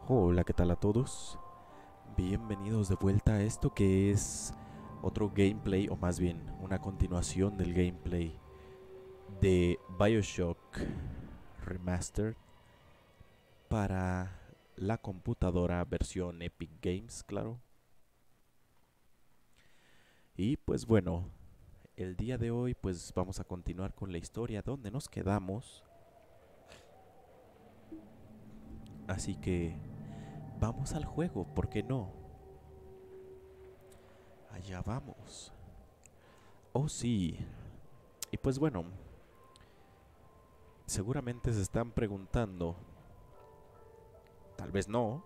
Hola, ¿qué tal a todos? Bienvenidos de vuelta a esto que es otro gameplay, o más bien una continuación del gameplay de BioShock Remastered para la computadora versión Epic Games, claro. Y pues bueno, el día de hoy pues vamos a continuar con la historia donde nos quedamos. Así que vamos al juego, ¿por qué no? Allá vamos. Oh sí. Y pues bueno, seguramente se están preguntando, tal vez no,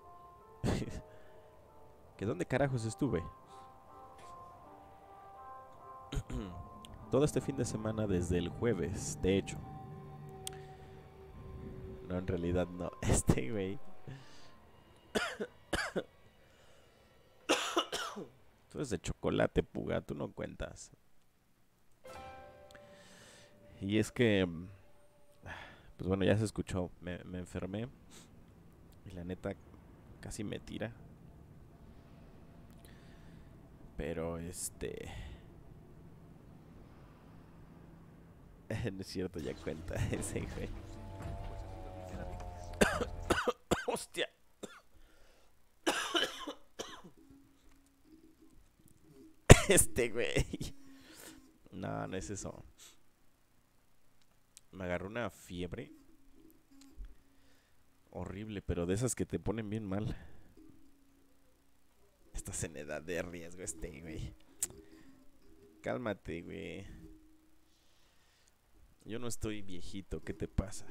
que dónde carajos estuve. Todo este fin de semana desde el jueves, de hecho. No, en realidad no. Este güey. Tú eres de chocolate, puga, tú no cuentas. Y es que, pues bueno, ya se escuchó. Me enfermé. Y la neta casi me tira. Pero no es cierto, ya cuenta ese güey. ¡Hostia! Este güey. No, no es eso. Me agarró una fiebre horrible, pero de esas que te ponen bien mal. Estás en edad de riesgo, güey. Cálmate, güey. Yo no estoy viejito, ¿qué te pasa?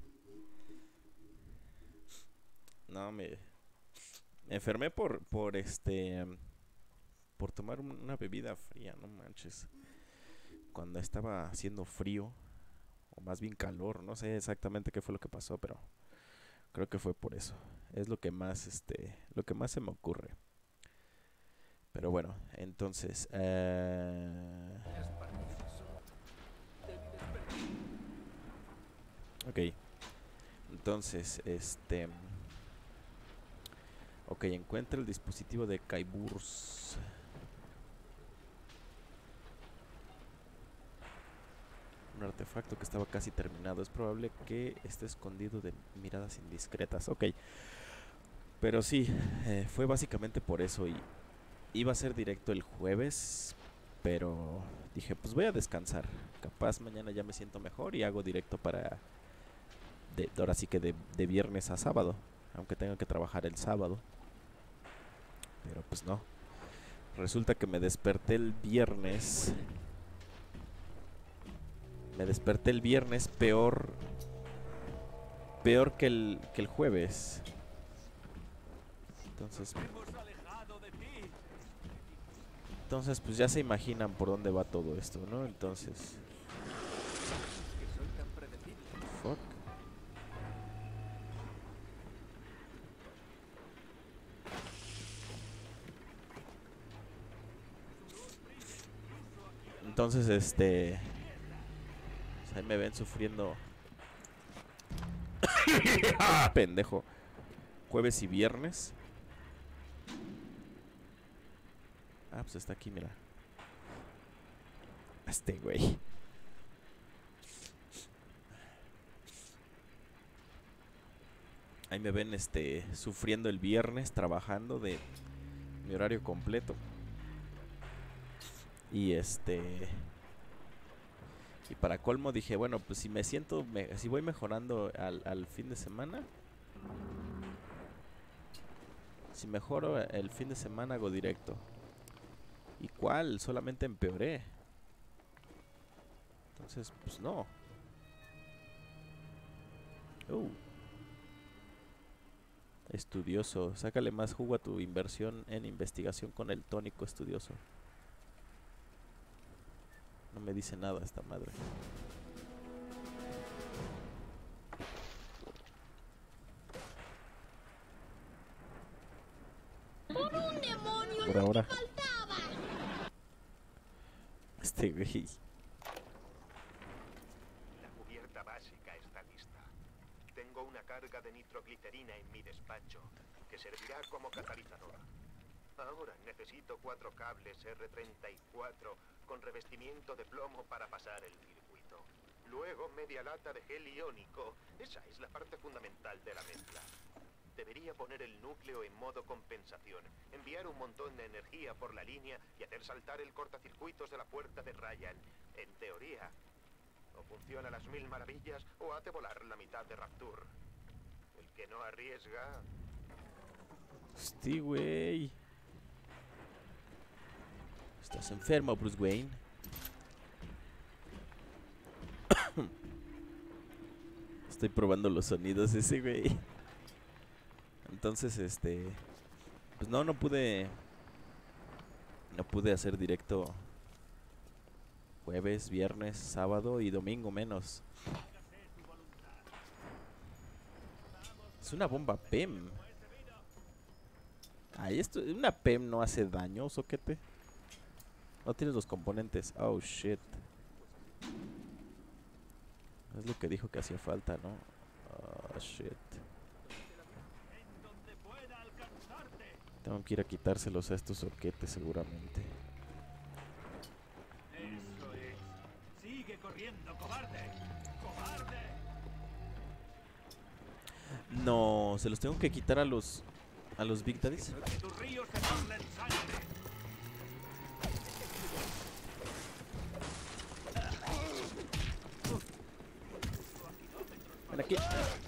No, me enfermé por tomar una bebida fría, no manches. Cuando estaba haciendo frío, o más bien calor, no sé exactamente qué fue lo que pasó, pero creo que fue por eso. Es lo que más se me ocurre. Pero bueno, entonces, ok, entonces, ok, encuentra el dispositivo de Kaiburs. Un artefacto que estaba casi terminado. Es probable que esté escondido de miradas indiscretas. Ok, pero sí, fue básicamente por eso. Y iba a ser directo el jueves, pero dije, pues voy a descansar. Capaz mañana ya me siento mejor y hago directo ahora sí que de viernes a sábado. Aunque tenga que trabajar el sábado. Pero pues no. Resulta que me desperté el viernes. Me desperté el viernes peor que el jueves. Entonces, pues ya se imaginan por dónde va todo esto, ¿no? Entonces, fuck. Entonces, pues ahí me ven sufriendo. Pendejo. Jueves y viernes. Ah, pues está aquí, mira. Güey. Ahí me ven, sufriendo el viernes, trabajando de mi horario completo. Y y para colmo dije, bueno, pues si si voy mejorando al fin de semana, si mejoro el fin de semana hago directo. ¿Y cuál? Solamente empeoré. Entonces, pues no. Uh, Estudioso. Sácale más jugo a tu inversión en investigación con el tónico estudioso. No me dice nada esta madre. ¡Por un demonio Por lo que ahora. faltaba! Güey. La cubierta básica está lista. Tengo una carga de nitroglicerina en mi despacho, que servirá como catalizador. Ahora necesito 4 cables R34 con revestimiento de plomo para pasar el circuito. Luego media lata de gel iónico. Esa es la parte fundamental de la mezcla. Debería poner el núcleo en modo compensación, enviar un montón de energía por la línea y hacer saltar el cortacircuitos de la puerta de Ryan. En teoría, o funciona a las 1000 maravillas o hace volar la mitad de Rapture. El que no arriesga... Hostia, güey. Estás enfermo, Bruce Wayne. Estoy probando los sonidos de ese güey. Entonces, pues no pude hacer directo jueves, viernes, sábado y domingo menos. Es una bomba PEM. Ay, una PEM no hace daño, soquete. No tienes los componentes. Oh, shit. Es lo que dijo que hacía falta, ¿no? Oh, shit. Tengo que ir a quitárselos a estos soquetes seguramente. Eso es. Sigue corriendo, cobarde. ¡Cobarde! No, se los tengo que quitar a los Big Daddies. Que tus ríos se tornen sangre. Ven aquí.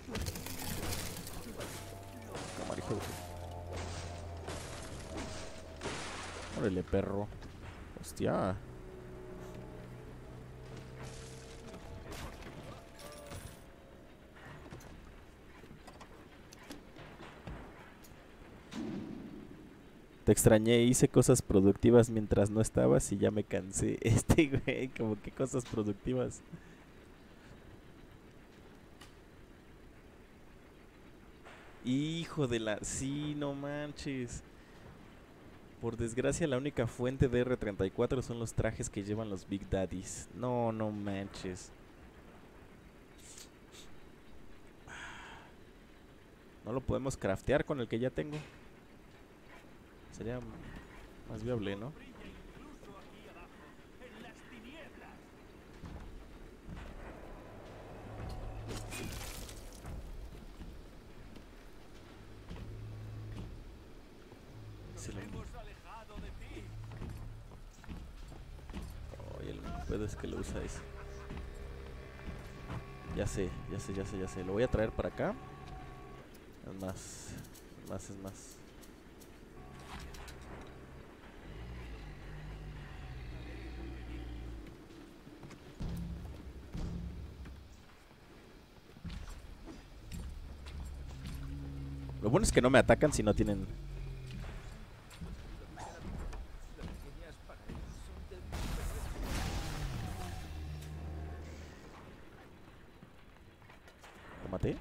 Cámara, hijo de... Órale, perro. Hostia. Te extrañé, hice cosas productivas mientras no estabas y ya me cansé. Güey, como que cosas productivas. Hijo de la... Sí, no manches. Por desgracia, la única fuente de R34 son los trajes que llevan los Big Daddies. No, no manches. No lo podemos craftear con el que ya tengo. Sería más viable, ¿no? Se lo... Oh, y el pedo es que lo usa ese. Ya sé. Lo voy a traer para acá. Es más. Lo bueno es que no me atacan si no tienen... ¿Lo maté?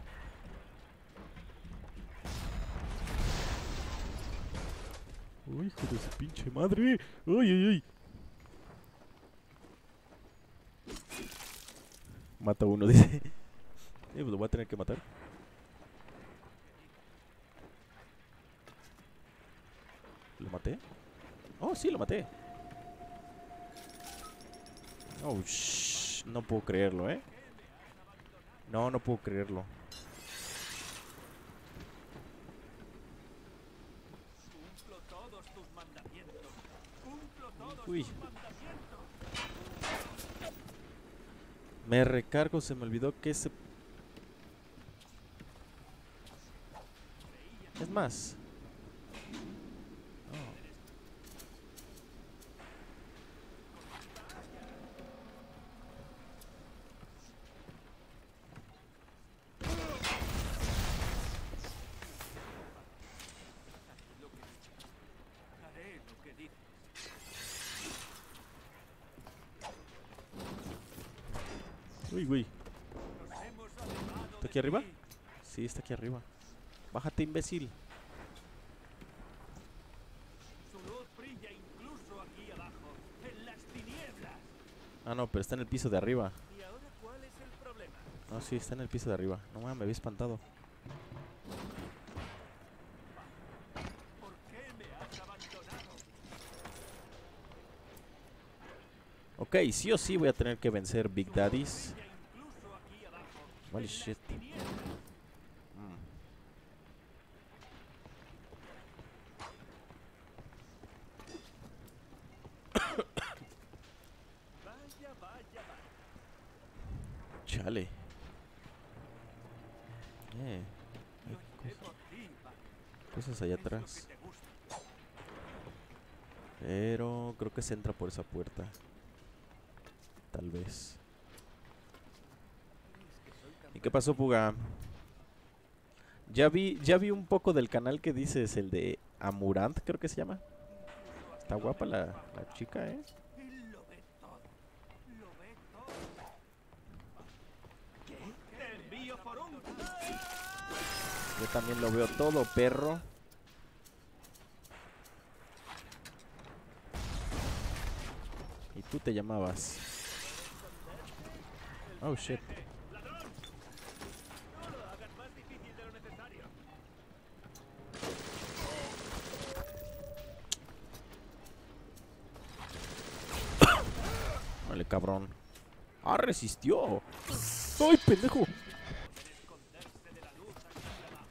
¡Uy, hijo de su pinche madre! ¡Ay! Mata uno, dice. Pues lo voy a tener que matar. ¿Lo maté? Oh, sí, lo maté. Oh, shh. No puedo creerlo, ¿eh? No puedo creerlo. Uy. Me recargo, se me olvidó que ese... Es más. Uy. ¿Está aquí arriba? Sí, está aquí arriba. Bájate, imbécil. Su luz brilla incluso aquí abajo, en las tinieblas. Ah, no, pero está en el piso de arriba. ¿Y ahora cuál es el problema? No, sí, está en el piso de arriba. No mames, me había espantado. ¿Por qué me has abandonado? Ok, sí o sí voy a tener que vencer Big Daddies. Brilla incluso aquí abajo. Holy en las shit. tinieblas. Mm. Vaya, vaya, vaya. Chale. Hay Lo haré por ti, Buck. cosas allá Es lo atrás. que te gusta. Pero creo que se entra por esa puerta. Tal vez. ¿Y qué pasó, Puga? Ya vi un poco del canal que dices, el de Amurant, creo que se llama. Está guapa la chica, ¿eh? Él lo ve todo. Lo ve todo. ¿Qué? Te envío por un... Yo también lo veo todo, perro. Y tú te llamabas. Oh, shit. ¡Ladrón! No lo hagas más difícil de lo necesario. Vale, cabrón. ¡Ah, resistió! ¡Ay, pendejo! Esconderse de la luz aquí abajo.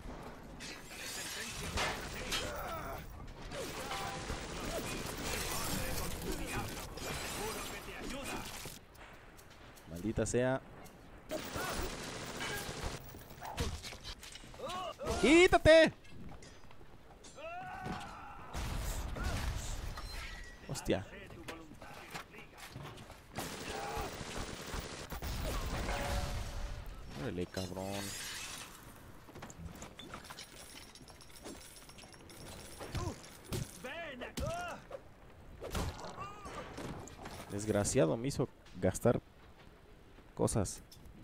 Seguro que te ayuda. Maldita sea. ¡Quítate! Hostia. Sé tu voluntad. Órale, cabrón. ¡Ven acá! Desgraciado, me hizo gastar cosas.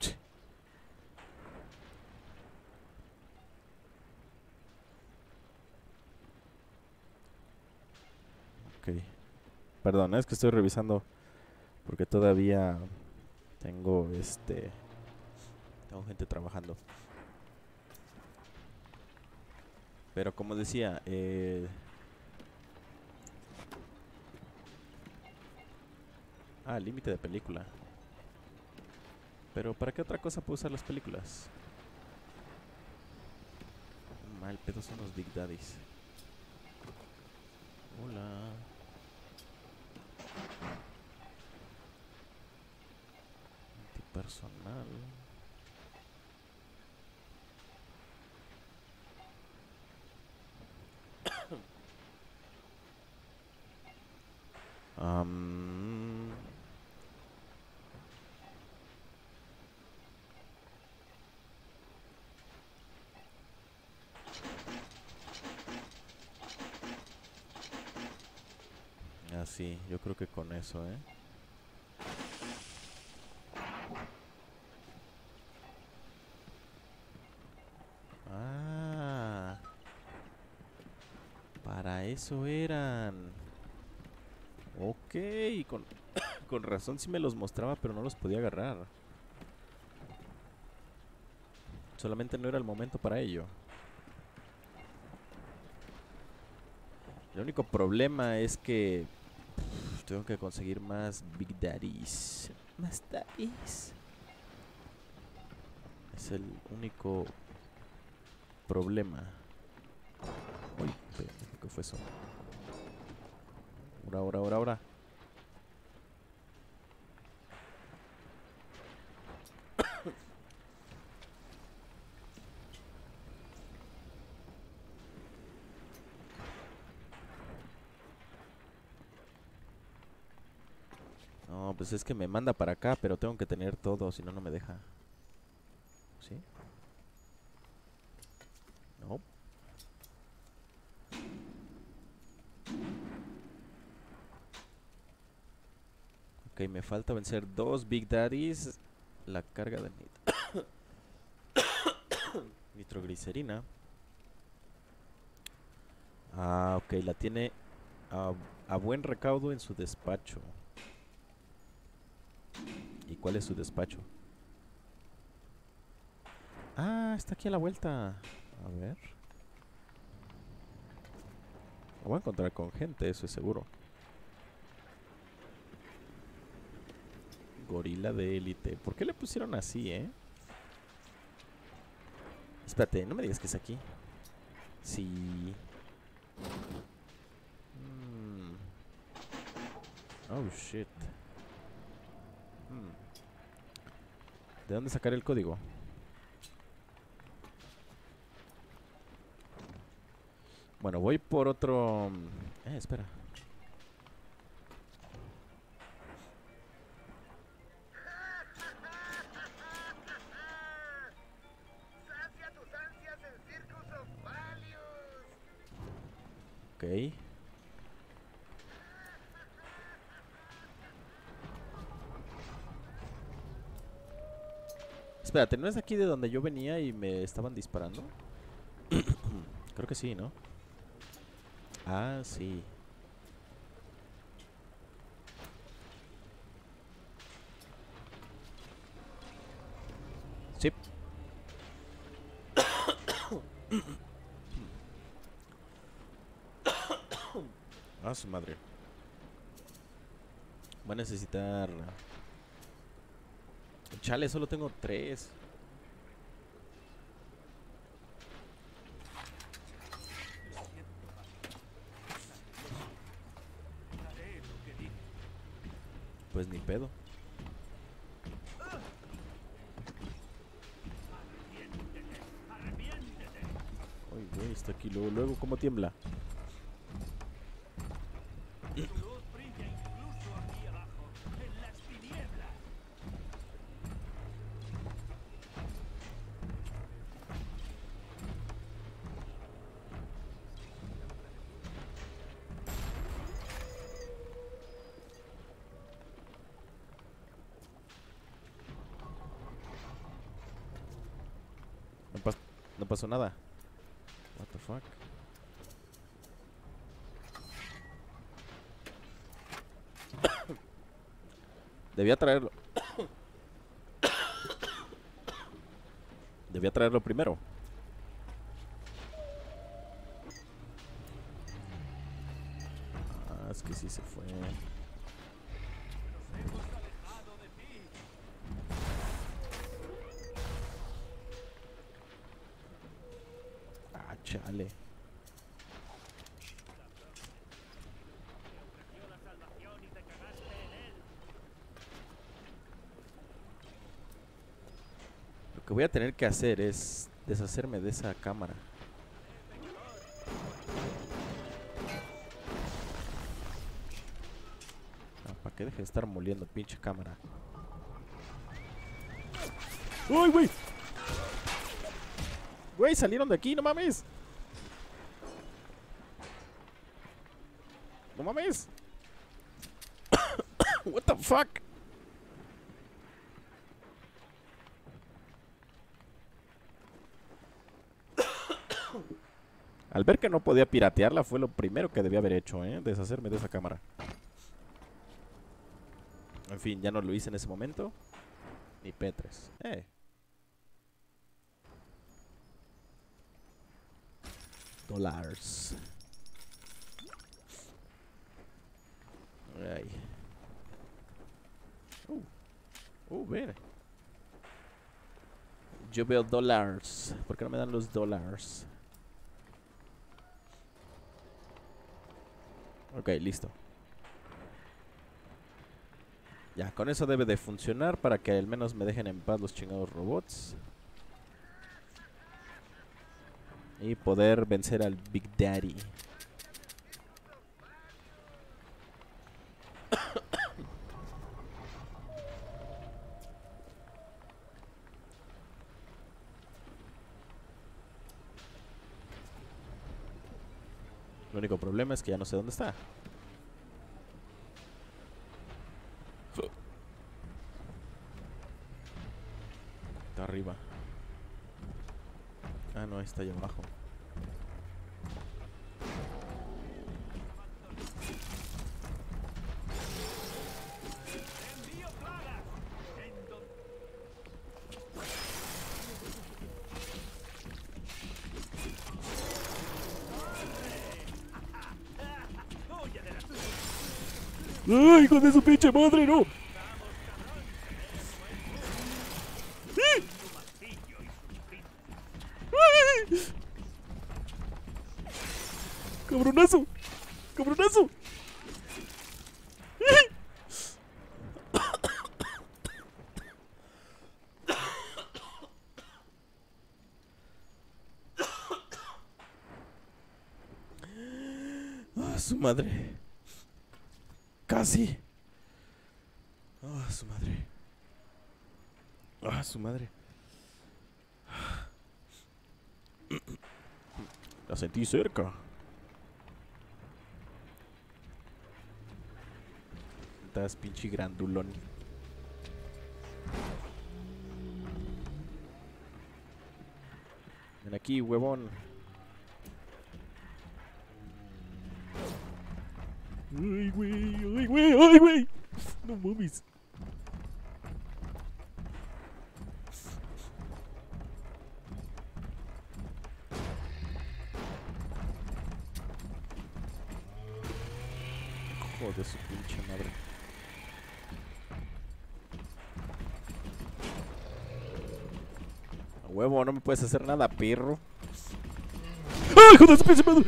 Ok. Perdón, es que estoy revisando porque todavía tengo tengo gente trabajando. Pero como decía, límite de película. Pero ¿para qué otra cosa puedo usar las películas? Mal pedo son los Big Daddies. Hola. Antipersonal. Am, sí, yo creo que con eso, ¿eh? Ah, para eso eran. Ok, con razón sí me los mostraba, pero no los podía agarrar. Solamente no era el momento para ello. El único problema es que tengo que conseguir más Big Daddies. Más Daddies. Es el único problema. Uy, ¿qué fue eso? Ahora. No, pues es que me manda para acá, pero tengo que tener todo, si no, no me deja. ¿Sí? No. Ok, me falta vencer 2 Big Daddies. La carga de nitroglicerina. Ok, la tiene a buen recaudo en su despacho. ¿Y cuál es su despacho? está aquí a la vuelta. A ver. Me voy a encontrar con gente, eso es seguro. Gorila de élite. ¿Por qué le pusieron así, Espérate, no me digas que es aquí. Sí. Oh, shit. ¿De dónde sacar el código? Bueno, voy por otro... espera. ¡Sacia tus ansias en Circus of Valius! Ok. Espérate, ¿no es aquí de donde yo venía y me estaban disparando? Creo que sí, ¿no? Ah, sí. Sí. Ah, su madre. Voy a necesitar... Chale, solo tengo 3. Haré lo que diga. Pues ni pedo. ¡Arrepiéntete! Uy, güey, está aquí luego, ¿cómo tiembla? Tu luz brilla incluso aquí abajo, en las tinieblas. No pasó nada. What the fuck? Debía traerlo. Debía traerlo primero. Ah, es que sí se fue. Nos hemos alejado de ti. Ah, chale. Te ofreció la salvación y te cagaste en él. Lo que voy a tener que hacer es deshacerme de esa cámara. ¿Para qué deje de estar moliendo pinche cámara? ¡Uy, güey! Güey, salieron de aquí, no mames. No mames. What the fuck? Al ver que no podía piratearla fue lo primero que debía haber hecho, deshacerme de esa cámara. En fin, ya no lo hice en ese momento. Ni Petres. Dólares. Ay. Ven. Yo veo dólares. ¿Por qué no me dan los dólares? Ok, listo. Ya, con eso debe de funcionar para que al menos me dejen en paz los chingados robots. Y poder vencer al Big Daddy. El único problema es que ya no sé dónde está. Está arriba. Ah, no, está allá abajo. Envío plagas. En donde ¡Ay, hijo de su pinche madre, no! ¡Ay! ¡Cabronazo! ¡Cabronazo! ¡Ay! ¡Ah, su madre! ¡Casi! ¡Ah, su madre! ¡Ah, su madre! La sentí cerca. Estás pinche grandulón. Ven aquí, huevón. Ay, güey, ay, güey, ay, güey. No mames. Joder, su pinche madre. A huevo, no me puedes hacer nada, perro. ¡Ay, joder, su pinche madre!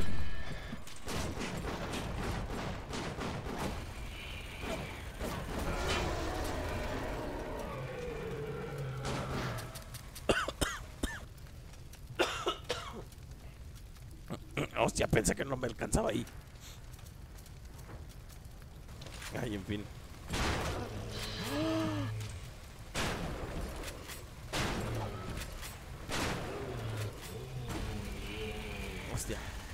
Hostia, pensé que no me alcanzaba ahí. Ay, en fin. Hostia.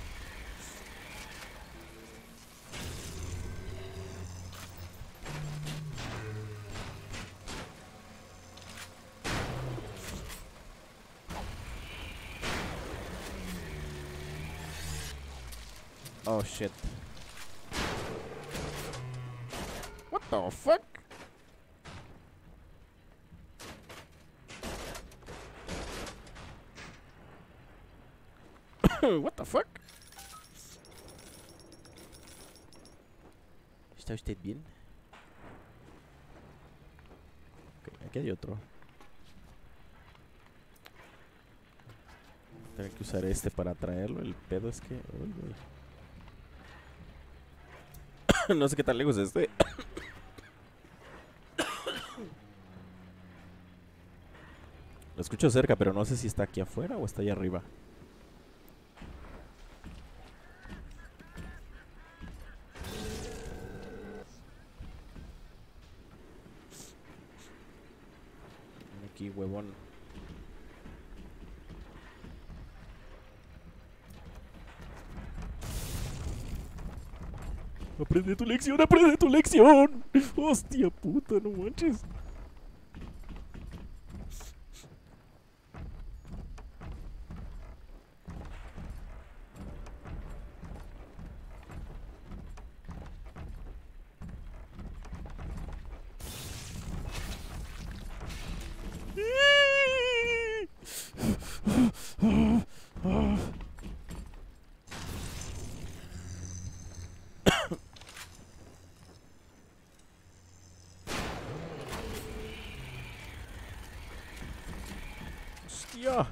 Oh shit. What the fuck? What the fuck? ¿Está usted bien? Ok, aquí hay otro. Tengo que usar este para traerlo. El pedo es que... uy, uy. No sé qué tan lejos esté. Lo escucho cerca, pero no sé si está aquí afuera o está allá arriba. Ven aquí, huevón. Aprende tu lección, aprende tu lección. Hostia puta, no manches. Hostia.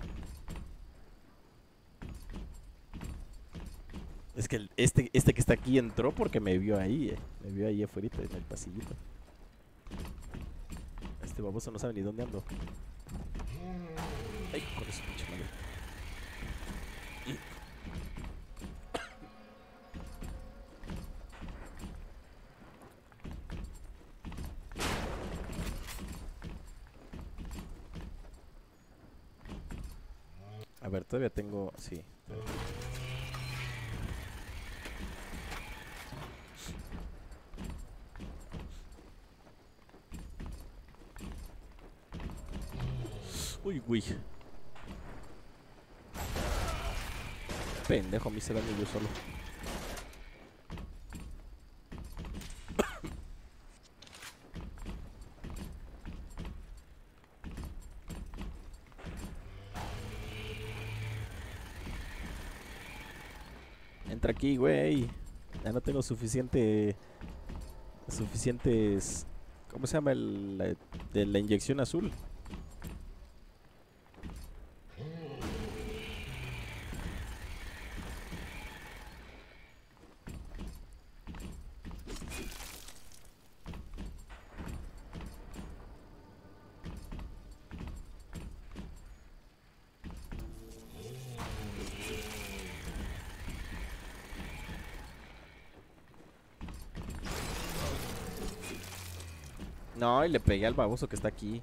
Es que este que está aquí entró porque me vio ahí, me vio ahí afuera en el pasillito. Este baboso no sabe ni dónde ando. Ay, con eso, pinche madre. A ver, todavía tengo... Sí. Uy, güey. Pendejo, me hice daño yo solo. Entra aquí, güey. Ya no tengo suficiente suficientes... ¿Cómo se llama de la inyección azul? No, y le pegué al baboso que está aquí.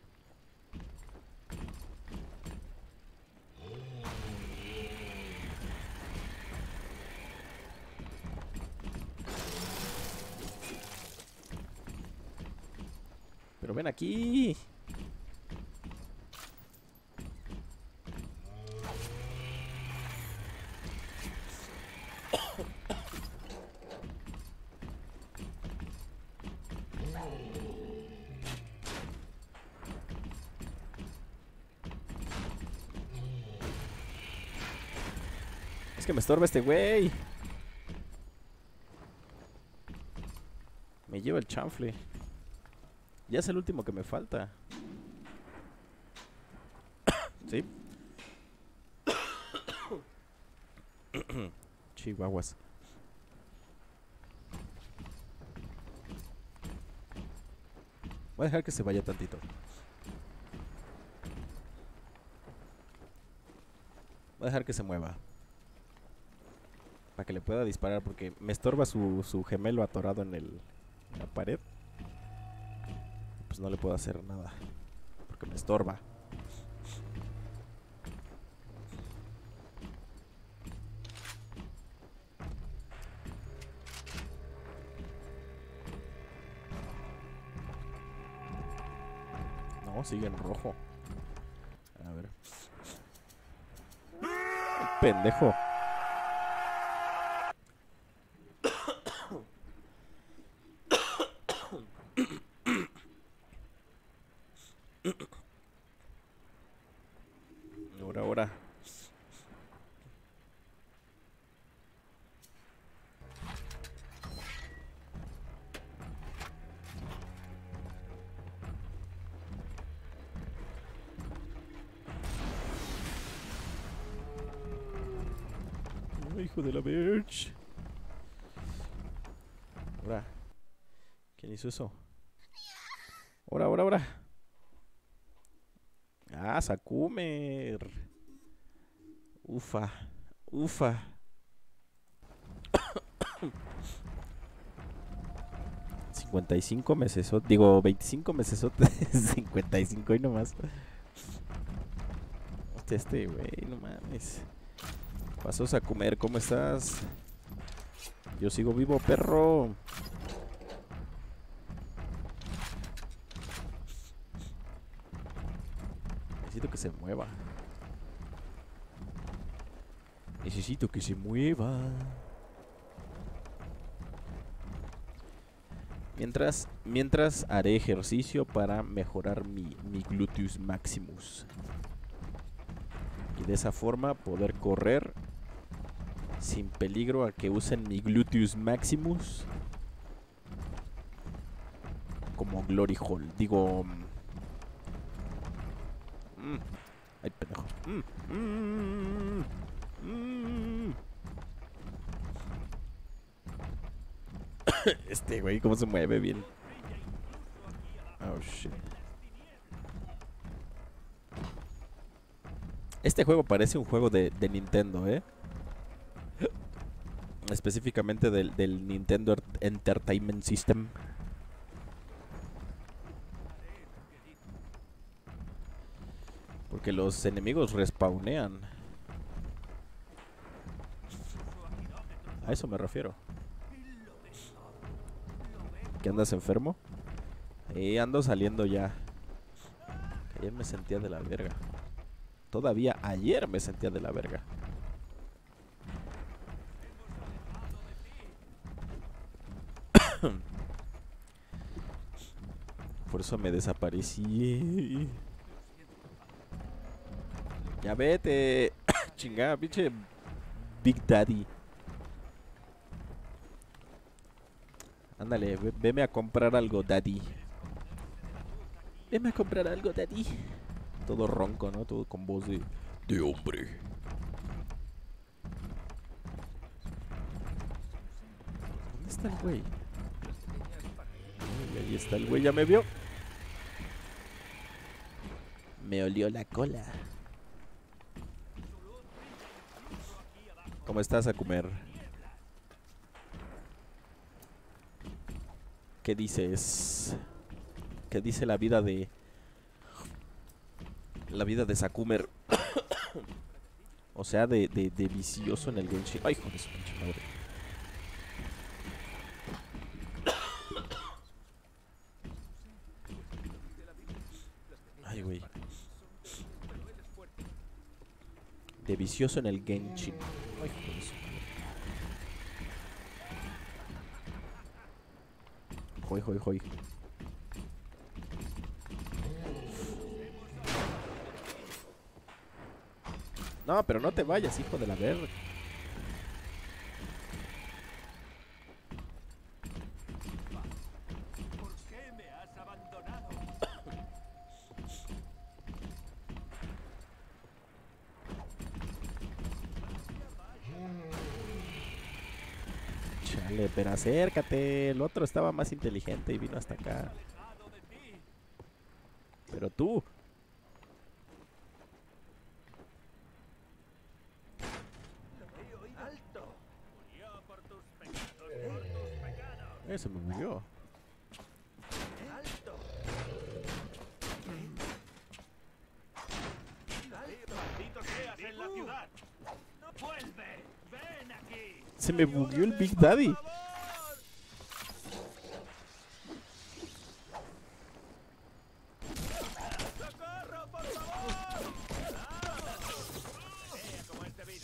Pero ven aquí. Es que me estorba este güey. Me lleva el chanfle. Ya es el último que me falta. ¿Sí? Chihuahuas. Voy a dejar que se vaya tantito. Voy a dejar que se mueva. Para que le pueda disparar, porque me estorba su gemelo atorado en la pared. Pues no le puedo hacer nada, porque me estorba. No, sigue en rojo. A ver. El pendejo. Ahora. Hijo de la bitch. Ahora. ¿Quién hizo eso? Ahora. Ah, Sakumer. Ufa. 55 meses, digo 25 meses, 55 y nomás. Hostia, este güey, no mames. Pasó Sakumer, ¿cómo estás? Yo sigo vivo, perro. Necesito que se mueva. Necesito que se mueva. Mientras haré ejercicio para mejorar mi gluteus maximus. Y de esa forma poder correr sin peligro a que usen mi gluteus maximus como glory hole. Digo... ay, pendejo. Este güey, cómo se mueve bien. Oh, shit. Este juego parece un juego de Nintendo, específicamente del Nintendo Entertainment System. Porque los enemigos respawnean. A eso me refiero. ¿Qué andas enfermo? Ando saliendo ya. Ayer me sentía de la verga. Todavía ayer me sentía de la verga. Por eso me desaparecí. Ya vete. Chingada, pinche Big Daddy. Ándale, veme a comprar algo, daddy. Veme a comprar algo, daddy. Todo ronco, ¿no? Todo con voz de hombre. ¿Dónde está el güey? Ay, ahí está el güey, ya me vio. Me olió la cola. ¿Cómo estás, a comer? ¿Qué dices? ¿Qué dice la vida de... La vida de Sakumer? O sea, de vicioso en el Genshin. Ay, joder, su pinche madre. Ay, güey. De vicioso en el Genshin. Ay, joder, su madre. Joy, joy, joy. No, pero no te vayas, hijo de la verga. ¿Por qué me has abandonado? Chale, pero acércate. El otro estaba más inteligente y vino hasta acá. Alejado de ti. Pero tú. ¡Alto! Murió por tus pecados, por tus pecados. Se me murió. ¡Alto! ¡Maldito seas en la ciudad! ¡No vuelve! ¡Ven aquí! Se me bugueó el Big Daddy. ¡Socorro, por favor! ¡Vamos! ¡Pelea como este vino!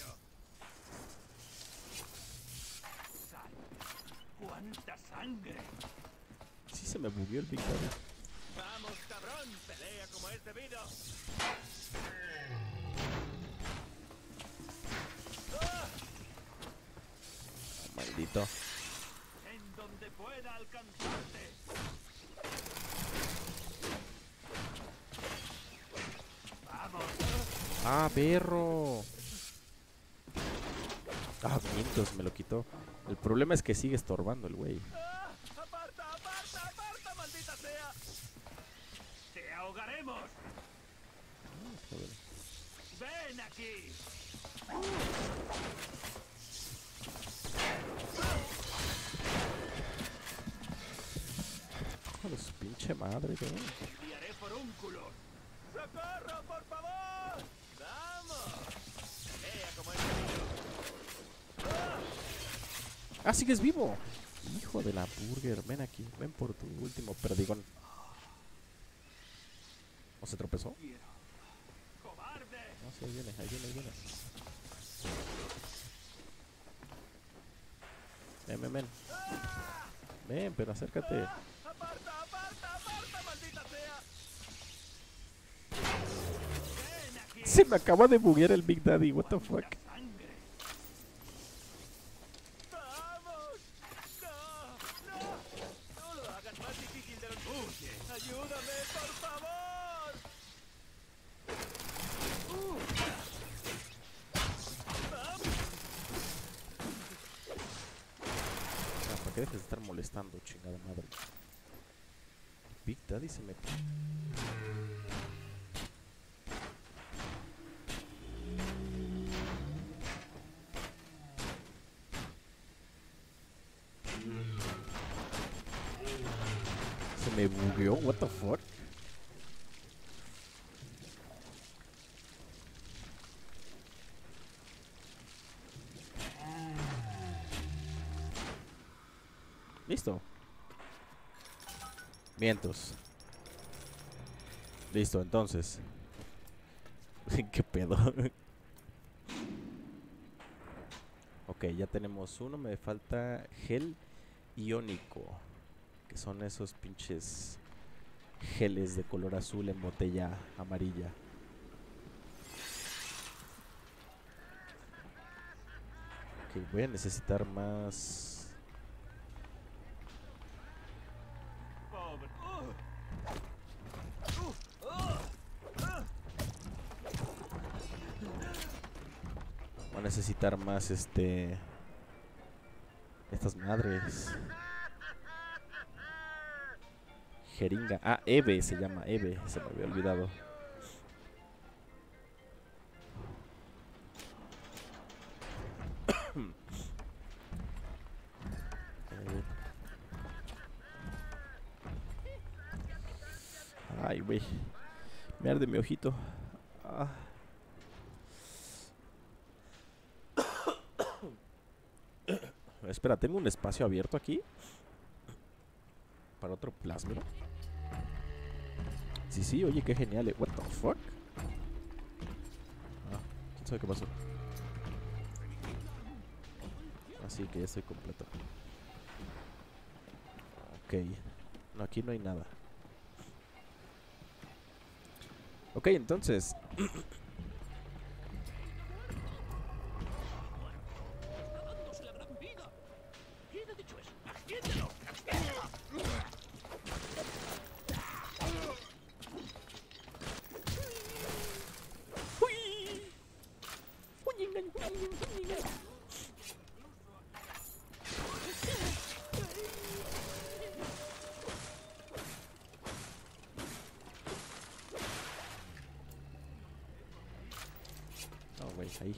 ¡Cuánta sangre! Sí, se me bugueó el Big Daddy. ¡Vamos, cabrón! ¡Pelea como este vino! Maldito. En donde pueda alcanzarte. ¡Vamos! Ah, perro. Ah, mientos, me lo quitó. El problema es que sigue estorbando el güey. ¡Ah! ¡Aparta, aparta, aparta, maldita sea! ¡Te ahogaremos! Joder. ¡Ven aquí! Hijo de su pinche madre, güey. ¡Enviaré forúnculos! ¡Socorro, por favor! ¡Vamos! ¡Pelea como este vino! Ah, sigues vivo. Hijo de la burger. Ven aquí. Ven por tu último perdigón. ¿O se tropezó? ¡Cobarde! No, sí, ahí viene, ahí viene, ahí viene. Ven, ven, ven. Ven, pero acércate. ¡Aparta, aparta, aparta, maldita sea! ¡Ven aquí! Se me acaba de buguear el Big Daddy. What the fuck. ¡Sangre! ¡Vamos! ¡No! ¡No! ¡No lo hagas más difícil de lo que... ¡Huye! ¡Ayúdame, por favor! Ah, ¿para qué dejes de estar molestando, chingada madre? Big Daddy se me... Se me bugueó, what the fuck. Listo. Vientos. Listo, entonces. ¿Qué pedo? Ok, ya tenemos uno. Me falta gel iónico. Que son esos pinches geles de color azul en botella amarilla. Ok, voy a necesitar más... a necesitar más estas madres. Jeringa. Ah, Eve se llama, Eve. Se me había olvidado. Ay, güey. Me arde mi ojito. Ah. Espera, ¿tengo un espacio abierto aquí? Para otro plasma. Sí, sí, oye, qué genial. What the fuck? Ah, quién sabe qué pasó. Así que ya estoy completo. Ok. No, aquí no hay nada. Ok, entonces. Oh, güey, ahí.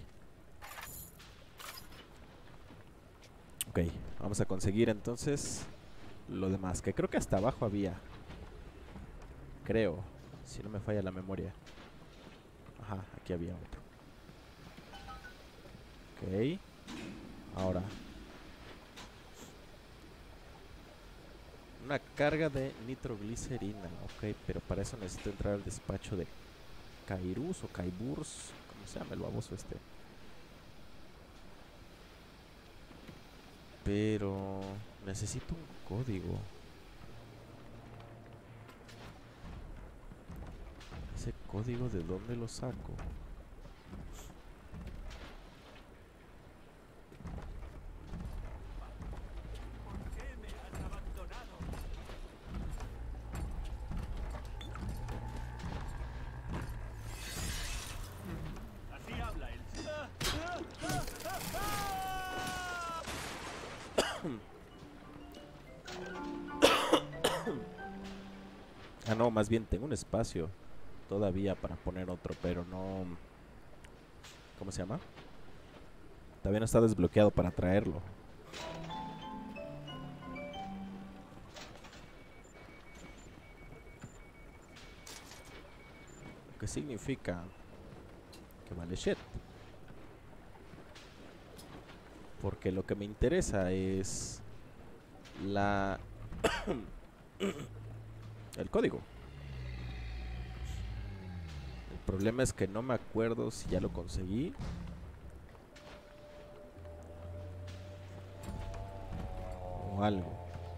Ok, vamos a conseguir entonces lo demás, que creo que hasta abajo había. Creo, si no me falla la memoria. Ajá, aquí había otro. Ok. Ahora. Una carga de nitroglicerina. Ok, pero para eso necesito entrar al despacho de Kairus o Kaiburs. ¿Cómo se llama el baboso este? Pero necesito un código. ¿Ese código de dónde lo saco? Así habla él. Ah, no, más bien tengo un espacio todavía para poner otro, pero no... ¿Cómo se llama? Todavía no está desbloqueado para traerlo. ¿Qué significa? Que vale shit. Porque lo que me interesa es la... el código. El problema es que no me acuerdo si ya lo conseguí. O algo.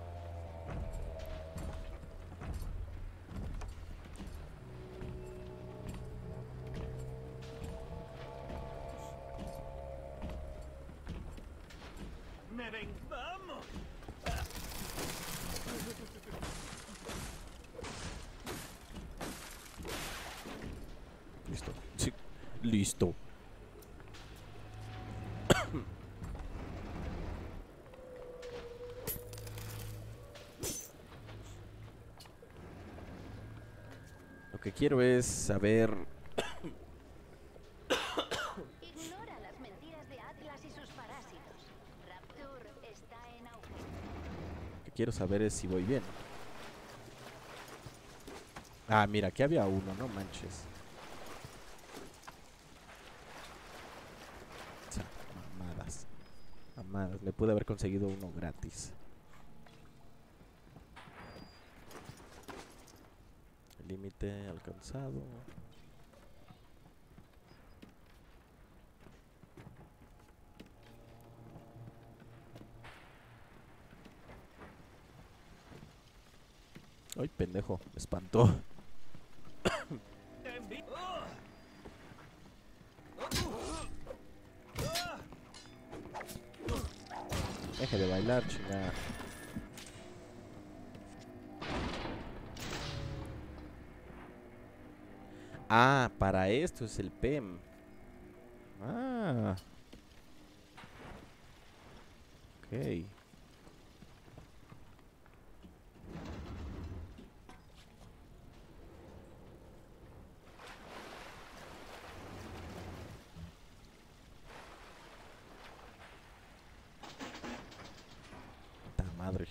¡Me ven! ¡Vamos! Listo. Sí, listo. Lo que quiero es saber... Ignora las mentiras de Atlas y sus parásitos. Rapture está en auge. Lo que quiero saber es si voy bien. Ah, mira, aquí había uno, no manches. O sea, mamadas. Mamadas, le pude haber conseguido uno gratis. Límite alcanzado. Ay, pendejo, me espantó. Deje de bailar, chingada. Ah, para esto es el PEM. Ah, Ok. Ta madre.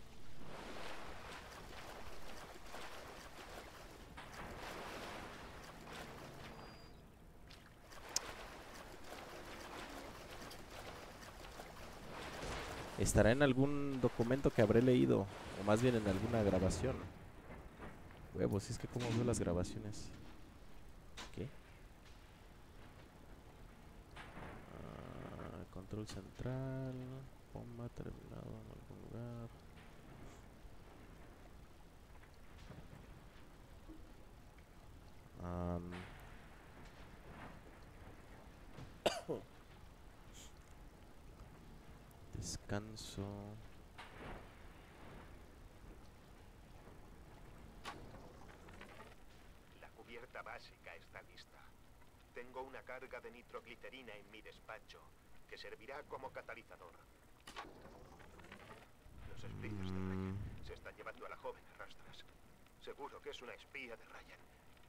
Estará en algún documento que habré leído, o más bien en alguna grabación. Huevos, si es que cómo veo las grabaciones. ¿Qué? Control central. Bomba terminado en algún lugar. Am, Descanso. La cubierta básica está lista. Tengo una carga de nitroglicerina en mi despacho, que servirá como catalizador. Los splitters de Ryan se están llevando a la joven a rastras. Seguro que es una espía de Ryan.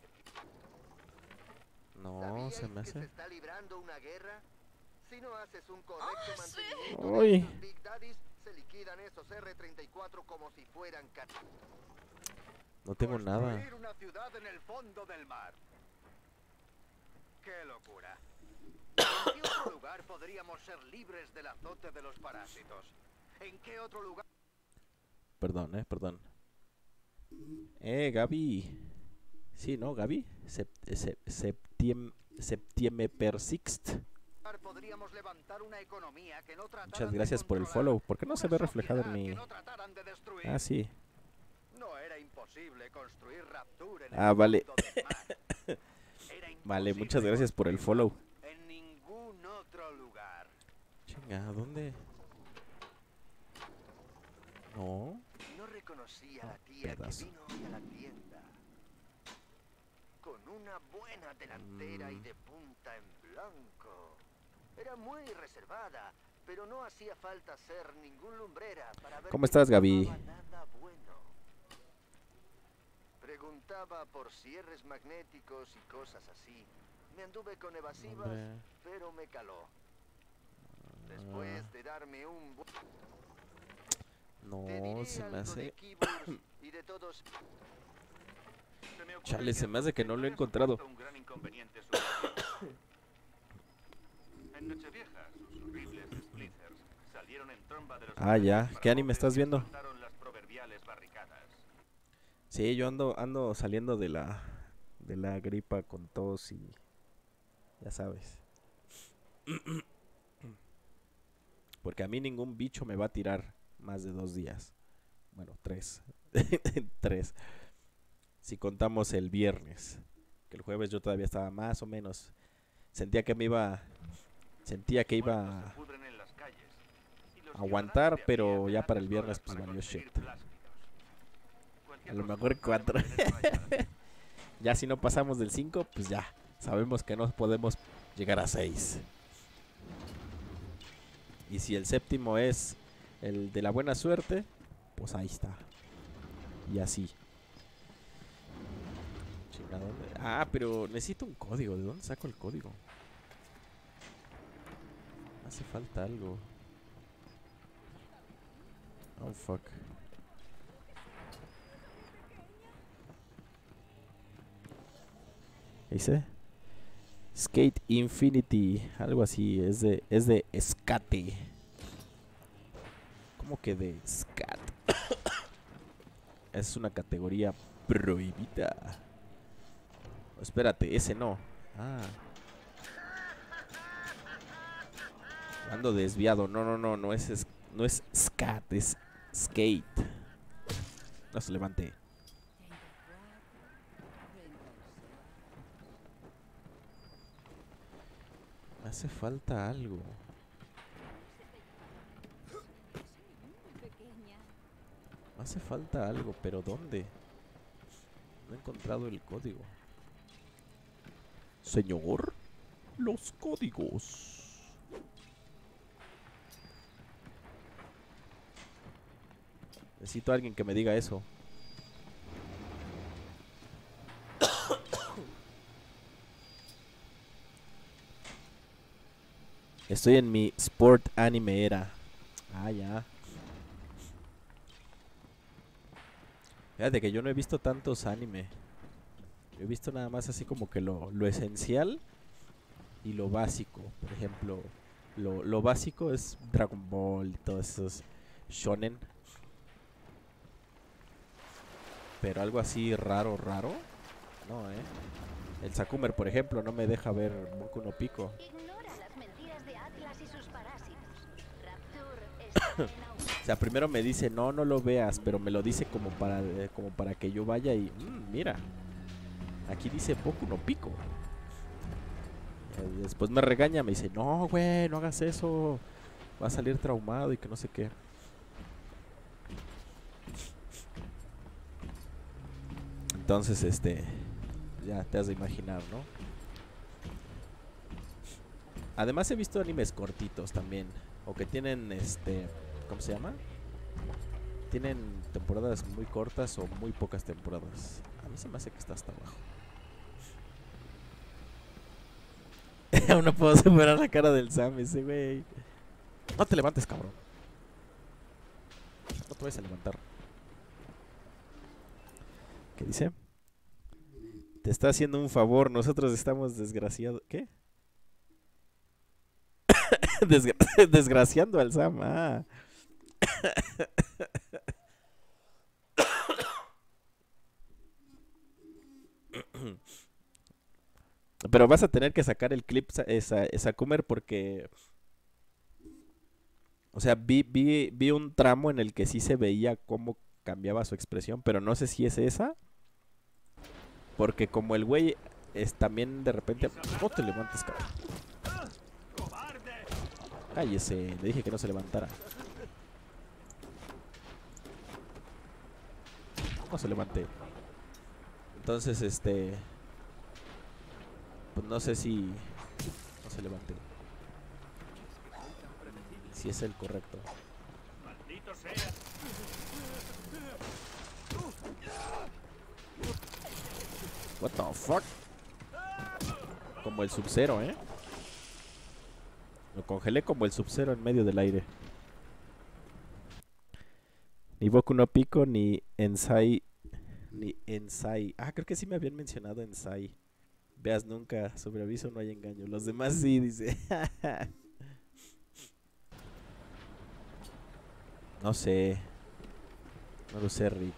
No, se me que se hace. está librando una guerra? Si no haces un correcto mantenimiento Uy. de estos Big Daddies, se liquidan esos R-34 como si fueran No tengo nada. Construir una ciudad en el fondo del mar. ¡Qué locura! ¿En qué otro lugar podríamos ser libres del azote de los parásitos? ¿En qué otro lugar? Perdón, perdón. Gaby. Sí, ¿no, Gaby? Septiembre per sixt. Podríamos levantar una economía que no trataran Muchas de gracias por el controlar, follow. ¿Por qué no se una ve reflejado en sociedad mi...? que no trataran de destruir? Ah, sí. No era imposible construir Rapture en Ah, el vale. fondo del mar. Era Vale, imposible muchas gracias por el follow. en ningún otro lugar. Chinga, ¿dónde? No. No reconocí a la tía Pedazo. que vino hoy a la tienda. Con una buena delantera y de punta en blanco. Era muy reservada, pero no hacía falta ser ningún lumbrera para ver ¿Cómo que estás, no Gaby? tomaba nada bueno. Preguntaba por cierres magnéticos y cosas así. Me anduve con evasivas, Hombre. pero me caló. Después de darme un No, se me hace... y de todos. Chale, se me hace que no lo he encontrado. Un gran inconveniente sucedió. En Nochevieja, sus horribles splitters salieron en tromba de los Ah, ya. para ¿Qué anime estás viendo? saltaron las proverbiales barricadas. Sí, yo ando saliendo de la gripa con tos y... Ya sabes. Porque a mí ningún bicho me va a tirar más de 2 días. Bueno, 3. 3. Si contamos el viernes. Que el jueves yo todavía estaba más o menos. Sentía que iba a Pudren en las calles, y los aguantar, ciudadanos de a pero pie ya dan para el las viernes horas pues para valió conseguir shit. plásticos. Cualquier A lo cosa mejor puede 4. mantener rayadas. Ya si no pasamos del 5, pues ya. Sabemos que no podemos llegar a 6. Y si el séptimo es el de la buena suerte, pues ahí está. Y así. Chinga, ¿dónde? Ah, pero necesito un código. ¿De dónde saco el código? Hace falta algo. Oh, fuck. ¿Qué dice? Skate Infinity. Algo así. Es de skate. ¿Cómo que de scat? Es una categoría prohibida. Oh, espérate, ese no. Ah. Ando desviado. No es scat, es skate. No se levante. Me hace falta algo. Me hace falta algo, pero ¿dónde? No he encontrado el código. Señor, los códigos. Necesito a alguien que me diga eso. Estoy en mi sport anime era. Ah, ya. Fíjate que yo no he visto tantos anime. Yo he visto nada más así como que lo esencial y lo básico. Por ejemplo, lo básico es Dragon Ball y todos esos shonen. Pero algo así raro, no, El Sakumer, por ejemplo, no me deja ver Boku no Pico. Ignora las mentiras de Atlas y sus parásitos. Rapture está en auge. O sea, primero me dice, no lo veas, pero me lo dice como para que yo vaya y, mira, aquí dice Boku no Pico. Después me regaña, me dice, no, güey, no hagas eso, va a salir traumado y que no sé qué. Entonces, ya te has de imaginar, ¿no? Además he visto animes cortitos también, o que tienen, ¿cómo se llama? Tienen temporadas muy cortas o muy pocas temporadas. A mí se me hace que está hasta abajo. Aún no puedo superar la cara del Sam, ese güey. No te levantes, cabrón. No te vayas a levantar. ¿Qué dice? Te está haciendo un favor, nosotros estamos desgraciados. ¿Qué? Desgraciando al Sam. Ah. Pero vas a tener que sacar el clip, Sakumer, porque... O sea, vi un tramo en el que sí se veía cómo cambiaba su expresión, pero no sé si es esa. Porque como el güey es también de repente... No te levantes, cabrón. Cállese, le dije que no se levantara. No se levante. Entonces, pues no sé si... No se levante. Si es el correcto. ¡Maldito sea! What the fuck? Como el Sub-Zero, ¿eh? Lo congelé como el Sub-Zero en medio del aire. Ni Boku no Pico, ni Ensai. Ni Ensai. Ah, creo que sí me habían mencionado Ensai. Veas nunca, sobre aviso no hay engaño. Los demás sí, dice. No sé. No lo sé, Rick.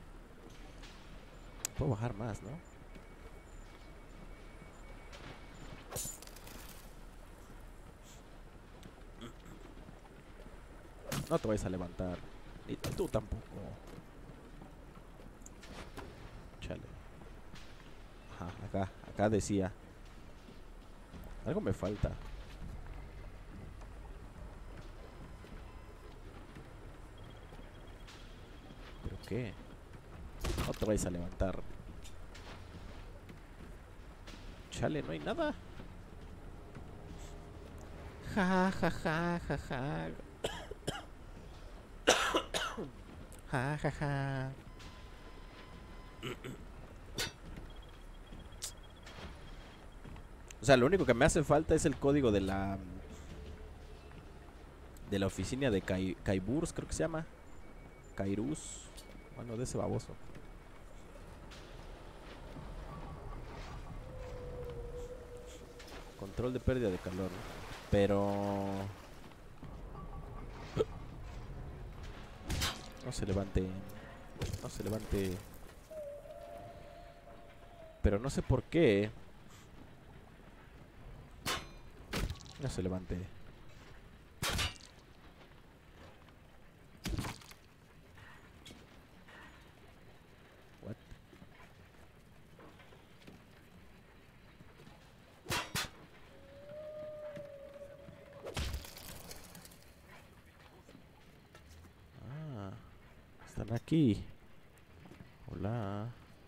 Puedo bajar más, ¿no? No te vayas a levantar. Y tú tampoco. Chale. Ajá, acá decía. Algo me falta. ¿Pero qué? No te vayas a levantar. Chale, no hay nada. Ja, ja, ja, ja, ja. Ja, ja, ja. O sea, lo único que me hace falta es el código de la oficina de Kaiburs, creo que se llama. Kairus. Bueno, de ese baboso. Control de pérdida de calor, ¿no? Pero... No se levante. No se levante. Pero no sé por qué. No se levante. What? Ah, están aquí. Hola.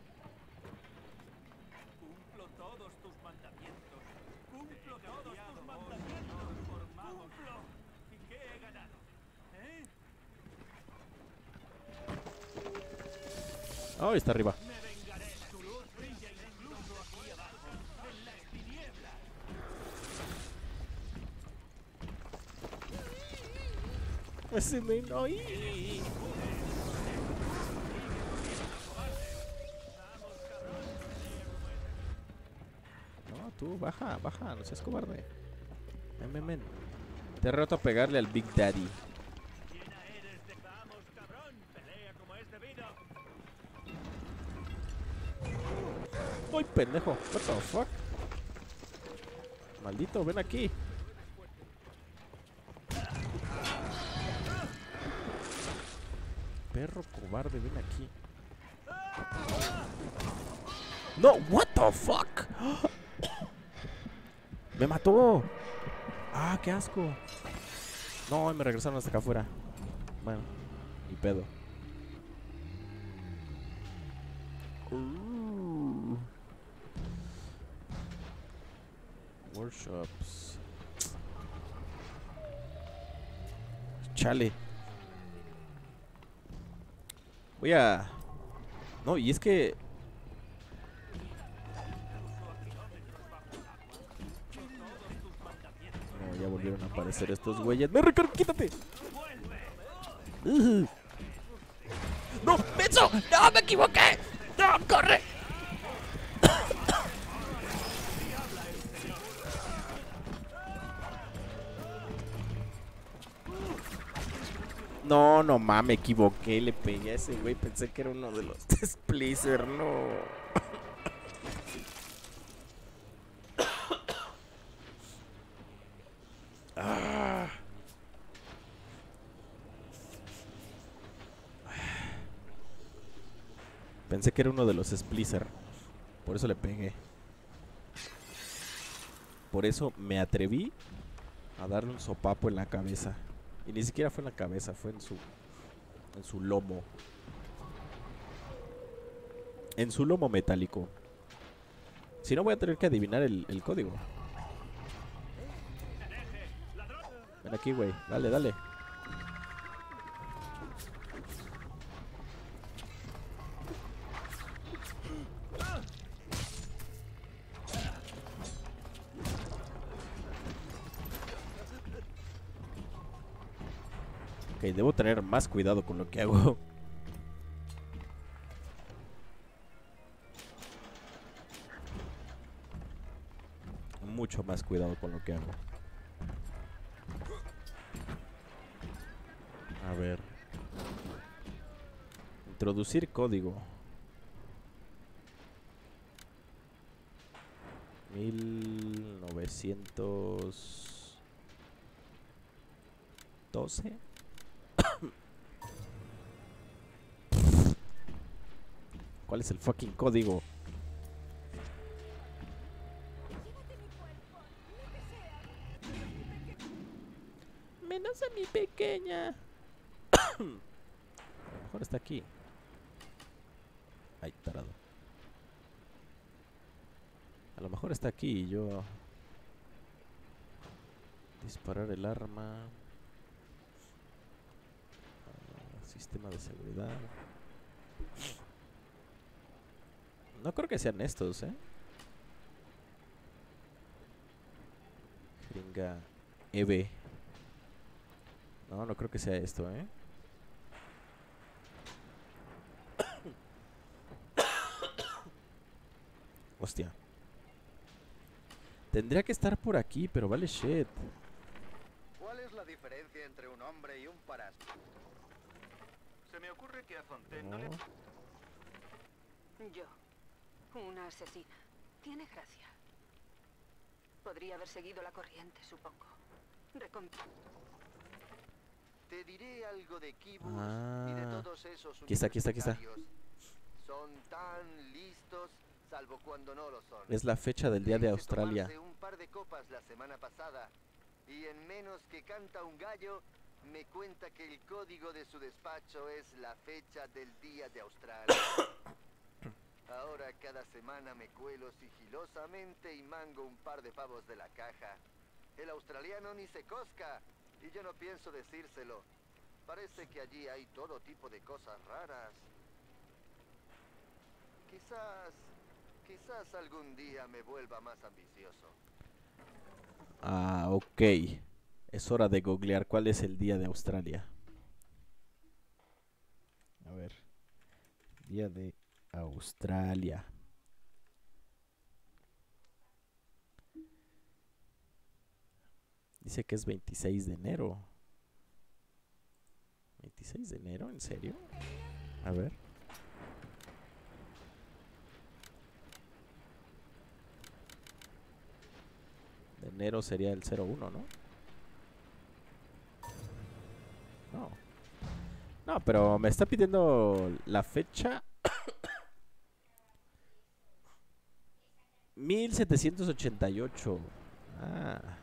Cumplo todos tus mandamientos. Cumplo todos tus mandamientos. Cumplo. ¿Y qué he ganado? ¿Eh? Oh, está arriba. Ese men, ay. No, tú, baja, baja, no seas cobarde. Men. Te reto a pegarle al Big Daddy. Vamos, cabrón, pelea como es debido. ¡Ay, pendejo! What the fuck? Maldito, ven aquí. Perro cobarde, ven aquí. No, what the fuck? Me mató. Ah, qué asco. No, me regresaron hasta acá afuera. Bueno, ni pedo. Workshops. Chale. Voy a... No, y es que... No, ya volvieron a aparecer estos güeyes. ¡Me recargo! ¡Quítate! ¡No! ¡Menso! ¡No! ¡Me equivoqué! ¡No! ¡Corre! No, no mames, me equivoqué, le pegué a ese güey, pensé que era uno de los Splicer, no. Ah. Pensé que era uno de los Splicer, por eso le pegué. Por eso me atreví a darle un sopapo en la cabeza. Y ni siquiera fue en la cabeza, fue en su lomo. En su lomo metálico. Si no, voy a tener que adivinar el código. Ven aquí, güey. Dale, dale. Ok, debo tener más cuidado con lo que hago. Mucho más cuidado con lo que hago. A ver. Introducir código. 1912. ¿Cuál es el fucking código? Menos a mi pequeña. A lo mejor está aquí. Ay, tarado. A lo mejor está aquí y yo... Disparar el arma. Sistema de seguridad. No creo que sean estos, Jeringa EV. No, no creo que sea esto, Hostia. Tendría que estar por aquí, pero vale shit. ¿Cuál es la diferencia entre un hombre y un parásito? Se me ocurre que a Fontaine No. no le... Yo, una asesina. Tiene gracia. Podría haber seguido la corriente, supongo. Te diré algo de Kibus Ah. y de todos esos Aquí está, aquí está, aquí está. universitarios. Son tan listos, salvo cuando no lo son. Es la fecha del día de Hice Australia. tomarse un par de copas la semana pasada y en menos que canta un gallo me cuenta que el código de su despacho es la fecha del día de Australia. Ahora cada semana me cuelo sigilosamente y mango un par de pavos de la caja. El australiano ni se cosca y yo no pienso decírselo. Parece que allí hay todo tipo de cosas raras. Quizás algún día me vuelva más ambicioso. Ah, ok. Es hora de googlear cuál es el día de Australia. A ver. Día de Australia. Dice que es 26 de enero. ¿26 de enero? ¿En serio? A ver. De enero sería el 01, ¿no? No. No, pero me está pidiendo la fecha. 1788. Ah.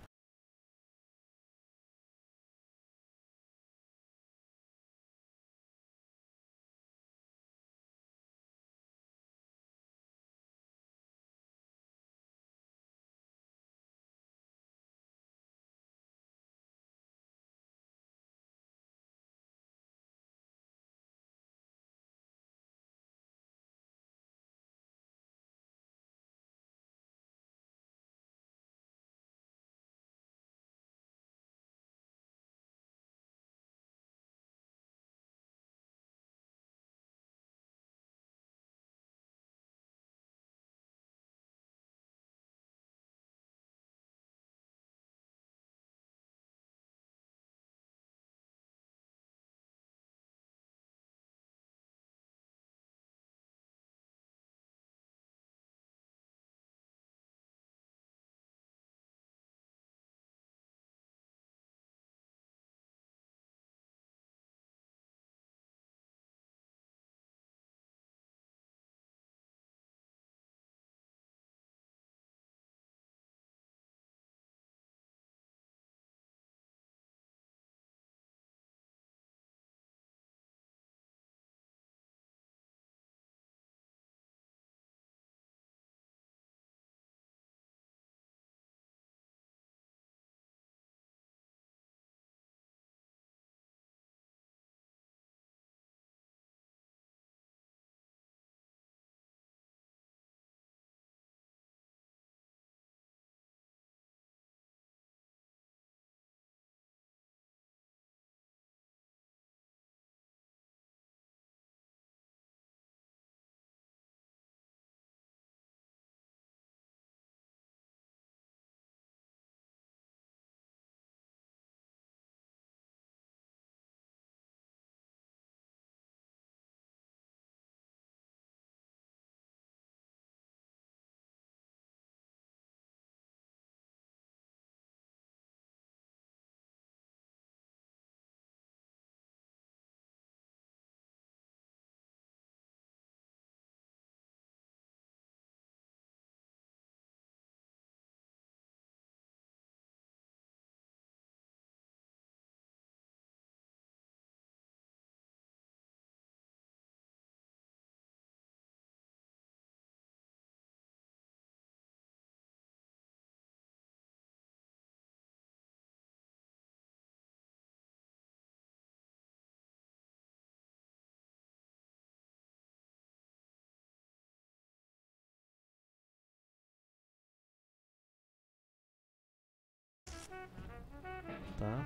Está.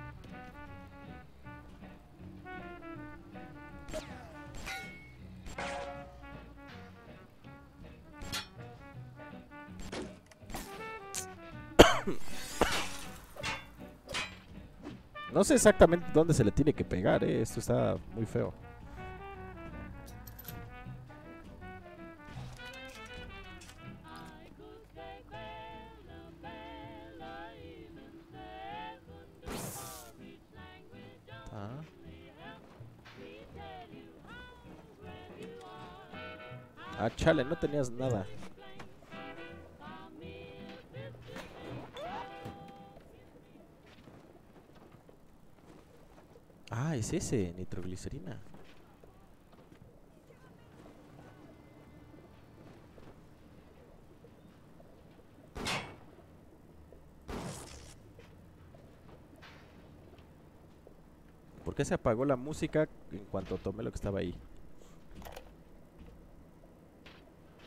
No sé exactamente dónde se le tiene que pegar, esto está muy feo. Ah, chale, no tenías nada. Ah, es ese, nitroglicerina. ¿Por qué se apagó la música en cuanto tomé lo que estaba ahí?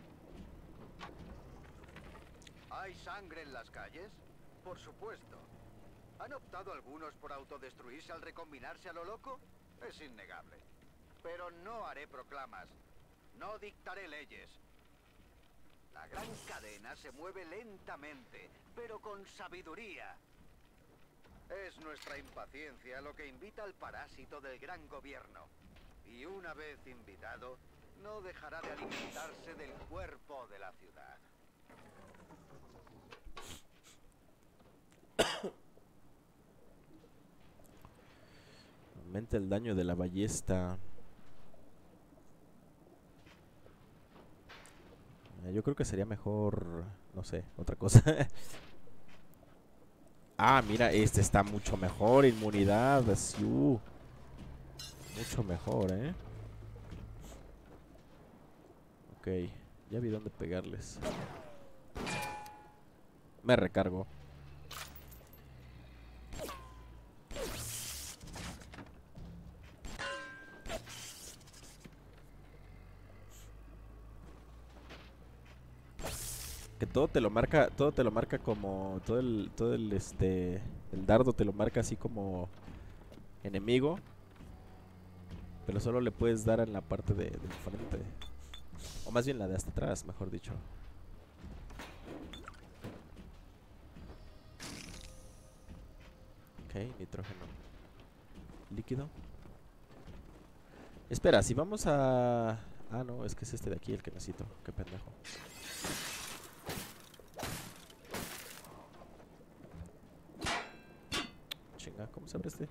sangre en las calles? Por supuesto. ¿Han optado algunos por autodestruirse al recombinarse a lo loco? Es innegable. Pero no haré proclamas. No dictaré leyes. La gran cadena se mueve lentamente, pero con sabiduría. Es nuestra impaciencia lo que invita al parásito del gran gobierno. Y una vez invitado, no dejará de alimentarse del cuerpo de la ciudad. Aumenta el daño de la ballesta. Yo creo que sería mejor, no sé, otra cosa. Ah, mira, este está mucho mejor, inmunidad. Así, mucho mejor, ¿eh? Ok, ya vi dónde pegarles. Me recargo. Que todo te lo marca como el dardo te lo marca así como enemigo, pero solo le puedes dar en la parte del frente, o más bien la de hasta atrás, mejor dicho. Ok, nitrógeno líquido. Espera, si vamos a... Ah, no, es que es este de aquí el que necesito. Qué pendejo. Chinga, ¿cómo se abre este?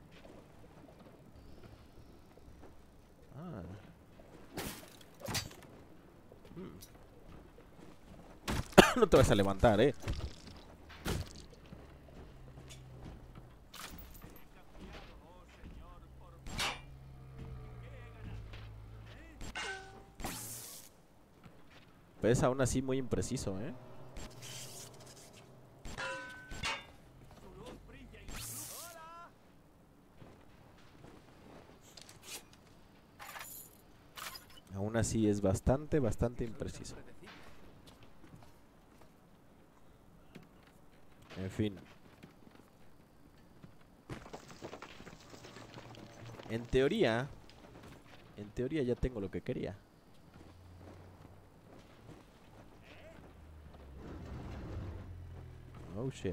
Ah. No te vas a levantar, Pues aún así muy impreciso, Aún así es bastante impreciso. En fin. En teoría ya tengo lo que quería. Oh shit.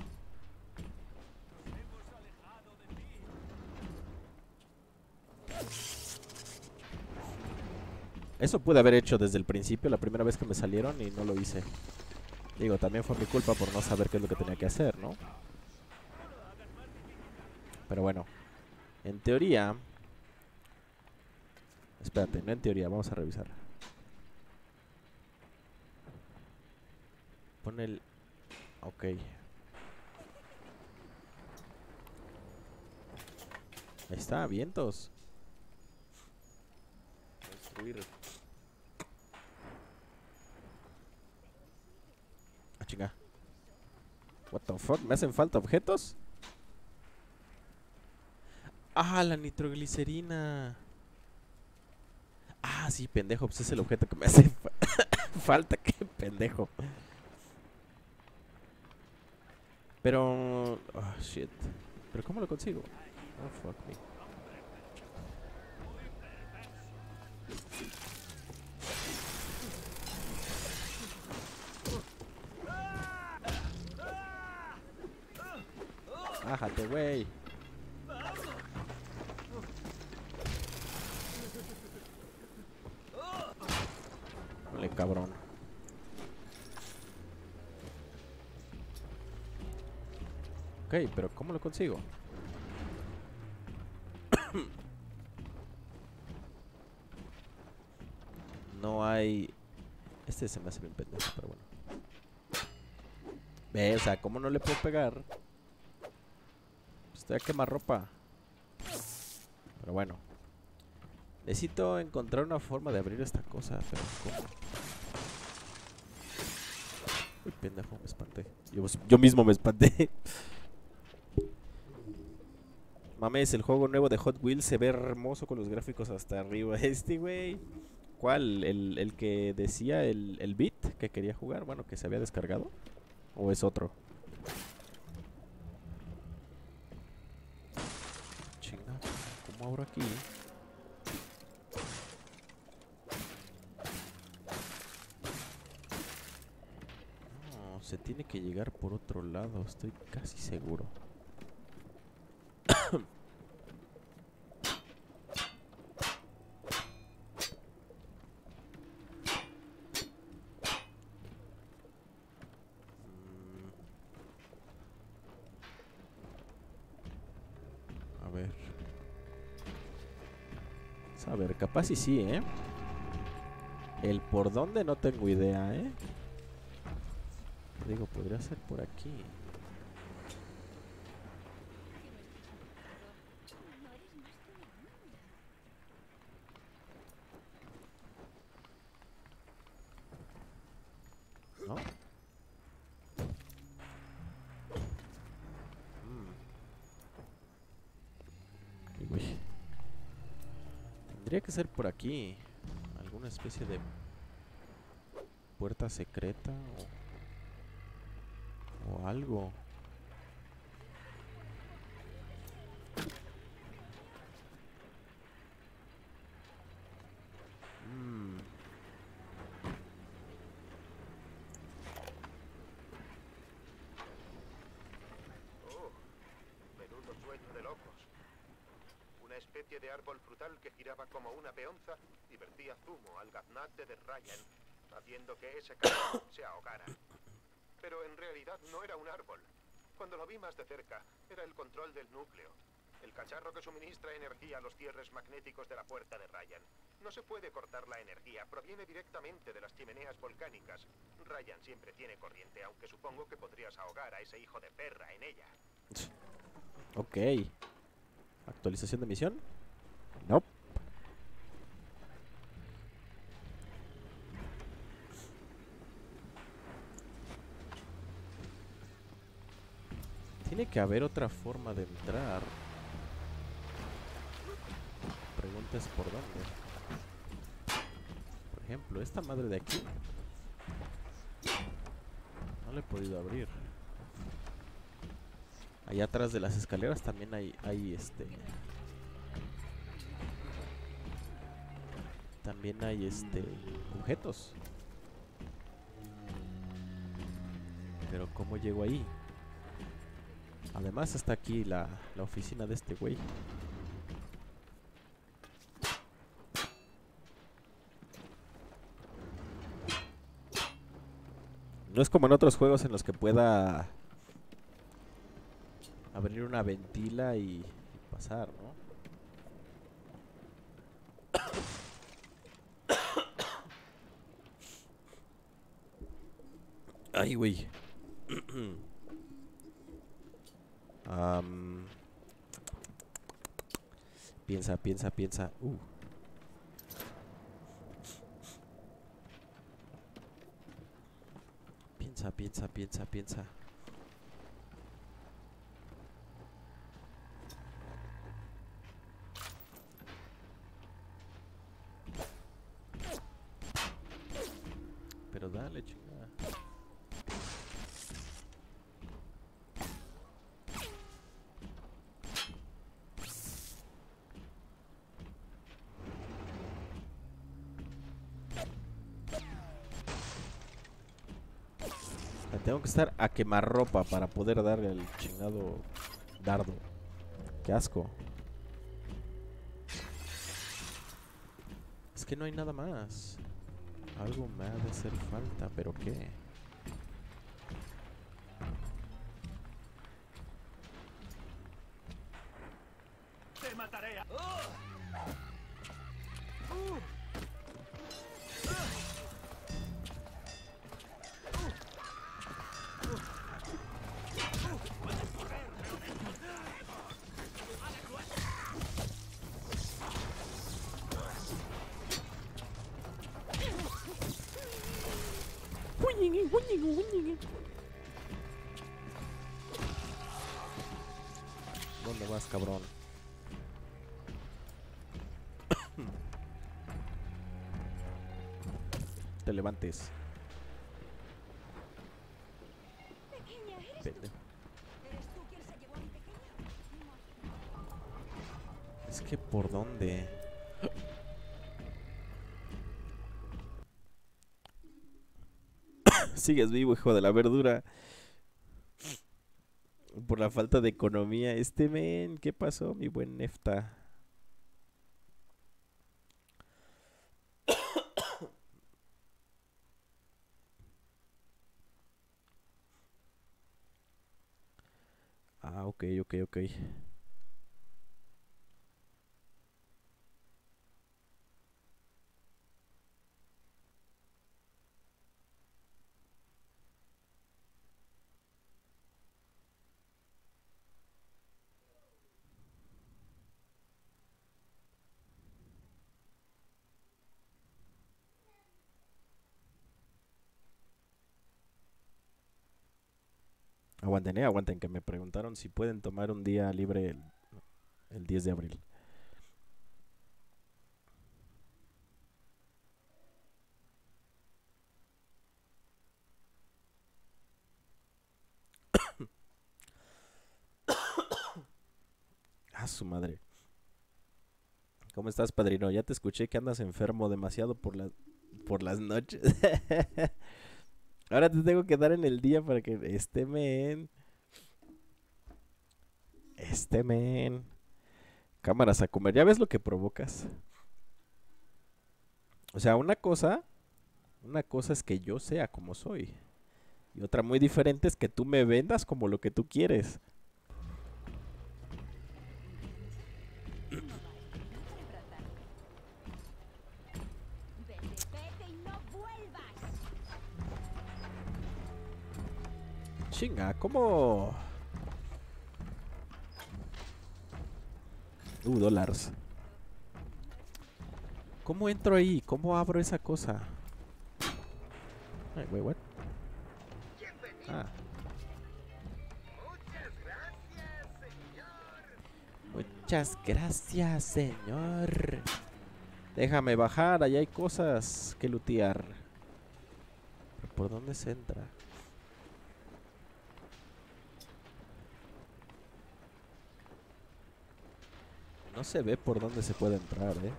Eso pude haber hecho desde el principio, la primera vez que me salieron, y no lo hice. Digo, también fue mi culpa por no saber qué es lo que tenía que hacer, ¿no? Pero bueno, en teoría... Espérate, no en teoría, vamos a revisar. Pon el... Ok. Ahí está, vientos. Destruir. Ah, chinga. What the fuck, ¿me hacen falta objetos? Ah, la nitroglicerina. Ah, sí, pendejo, pues es el objeto que me hace falta, qué pendejo. Pero... Oh, shit. ¿Pero cómo lo consigo? Oh, fuck me. Ájate, güey. Ole, cabrón. Ok, pero ¿cómo lo consigo? No hay... Este se me hace bien pendejo, pero bueno. Ve, o sea, ¿cómo no le puedo pegar? Estoy a quemar ropa. Pero bueno. Necesito encontrar una forma de abrir esta cosa, pero ¿cómo? Uy, pendejo, me espanté. Yo mismo me espanté. Mames, el juego nuevo de Hot Wheels se ve hermoso con los gráficos hasta arriba. Este, güey. ¿Cuál? ¿El que decía el Beat que quería jugar? Bueno, que se había descargado. ¿O es otro? Chinga, ¿cómo abro aquí? No, se tiene que llegar por otro lado, estoy casi seguro. A ver. A ver, capaz y sí, ¿eh? El por dónde no tengo idea, ¿eh? Digo, podría ser por aquí. ¿No? Uy. Tendría que ser por aquí. Alguna especie de puerta secreta o algo. Oh, menudo sueño de locos. Una especie de árbol frutal que giraba como una peonza y vertía zumo al gaznate de Ryan, haciendo que ese cabrón se ahogara. Pero en realidad no era un árbol. Cuando lo vi más de cerca, era el control del núcleo. El cacharro que suministra energía a los cierres magnéticos de la puerta de Ryan. No se puede cortar la energía, proviene directamente de las chimeneas volcánicas. Ryan siempre tiene corriente, aunque supongo que podrías ahogar a ese hijo de perra en ella. Ok. ¿Actualización de misión? No. Tiene que haber otra forma de entrar. Pregunta es por dónde. Por ejemplo, esta madre de aquí no la he podido abrir. Allá atrás de las escaleras también hay también hay objetos. Pero ¿cómo llego ahí? Además está aquí la oficina de este güey. No es como en otros juegos en los que pueda abrir una ventila y pasar, ¿no? Ay, güey. Piensa. Piensa. Pero dale, chingada. Tengo que estar a quemarropa para poder darle el chingado dardo. Qué asco. Es que no hay nada más. Algo me ha de hacer falta, pero ¿qué? ¡Te mataré! ¿Dónde vas, cabrón? Te levantes. pendejo. Es que ¿por dónde? Sigues vivo, hijo de la verdura. Por la falta de economía. Men, ¿qué pasó, mi buen Nefta? Ah, ok. Aguanten, que me preguntaron si pueden tomar un día libre el 10 de abril. Ah, su madre. ¿Cómo estás, padrino? Ya te escuché que andas enfermo demasiado por las noches. Ahora te tengo que dar en el día para que men. Cámaras a comer. ¿Ya ves lo que provocas? O sea, una cosa es que yo sea como soy. Y otra muy diferente es que tú me vendas como lo que tú quieres. Chinga, ¿cómo? Dólares. ¿Cómo entro ahí? ¿Cómo abro esa cosa? Ay, wait, what? Ah. Muchas gracias, señor. Déjame bajar, allá hay cosas que lootear. ¿Pero por dónde se entra? No se ve por dónde se puede entrar, Lo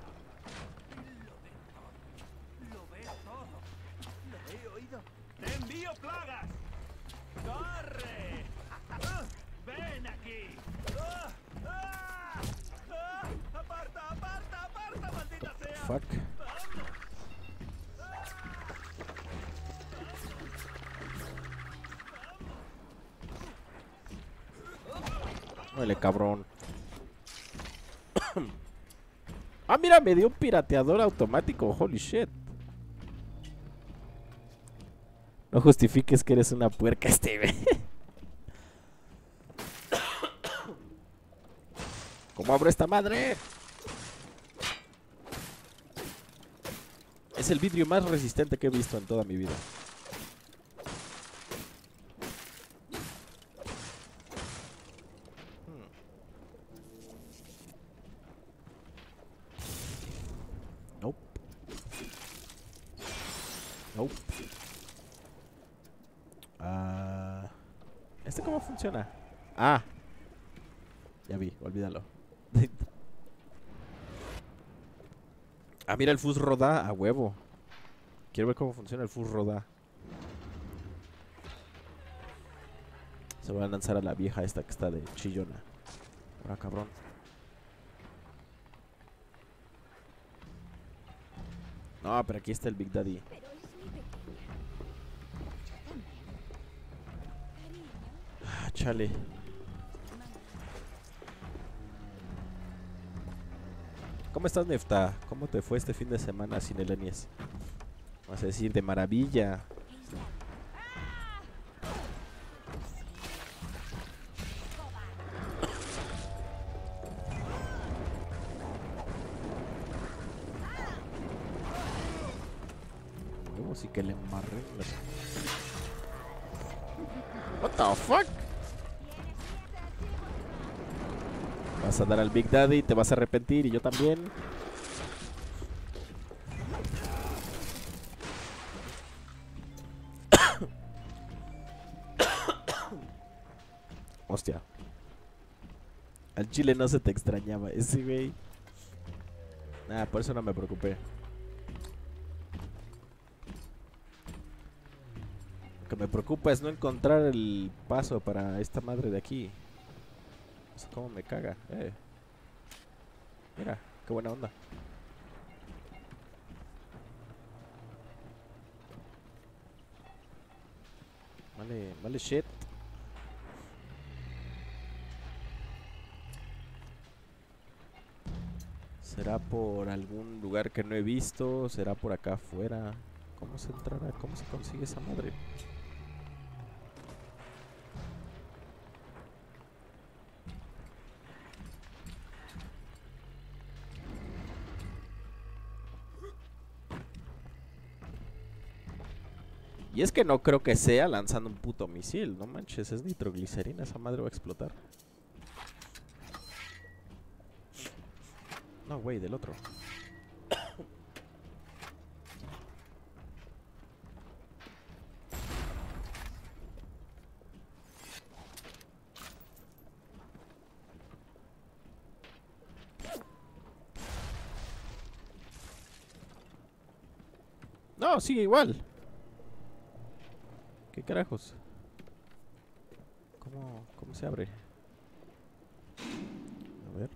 ves todo. Lo he oído. ¡Te envío plagas! ¡Corre! ¡Ven aquí! ¡Aparta, maldita sea! Fuck. Vale, cabrón. Ah, mira, me dio un pirateador automático. Holy shit. No justifiques que eres una puerca, Steve. ¿Cómo abro esta madre? Es el vidrio más resistente que he visto en toda mi vida. Nope. ¿Este cómo funciona? Ah. Ya vi, olvídalo. Ah, mira el Fuzz Roda a huevo. Quiero ver cómo funciona el Fuzz Roda. Se va a lanzar a la vieja esta que está de chillona. Ahora, cabrón. No, pero aquí está el Big Daddy. Ah, chale. ¿Cómo estás, Nefta? ¿Cómo te fue este fin de semana sin el Enies? Vas a decir, de maravilla. Luego sí que le embarré. What the fuck? Vas a dar al Big Daddy, te vas a arrepentir y yo también. Hostia. Al chile no se te extrañaba ese güey. Nah, por eso no me preocupé. Lo que me preocupa es no encontrar el paso para esta madre de aquí. No sé cómo me caga. Mira, qué buena onda. Vale shit. ¿Será por algún lugar que no he visto? ¿Será por acá afuera? ¿Cómo se entrará? ¿Cómo se consigue esa madre? Y es que no creo que sea lanzando un puto misil. No manches, es nitroglicerina. Esa madre va a explotar. No, güey, del otro. No, sigue igual. ¿Qué carajos? ¿Cómo se abre? A ver.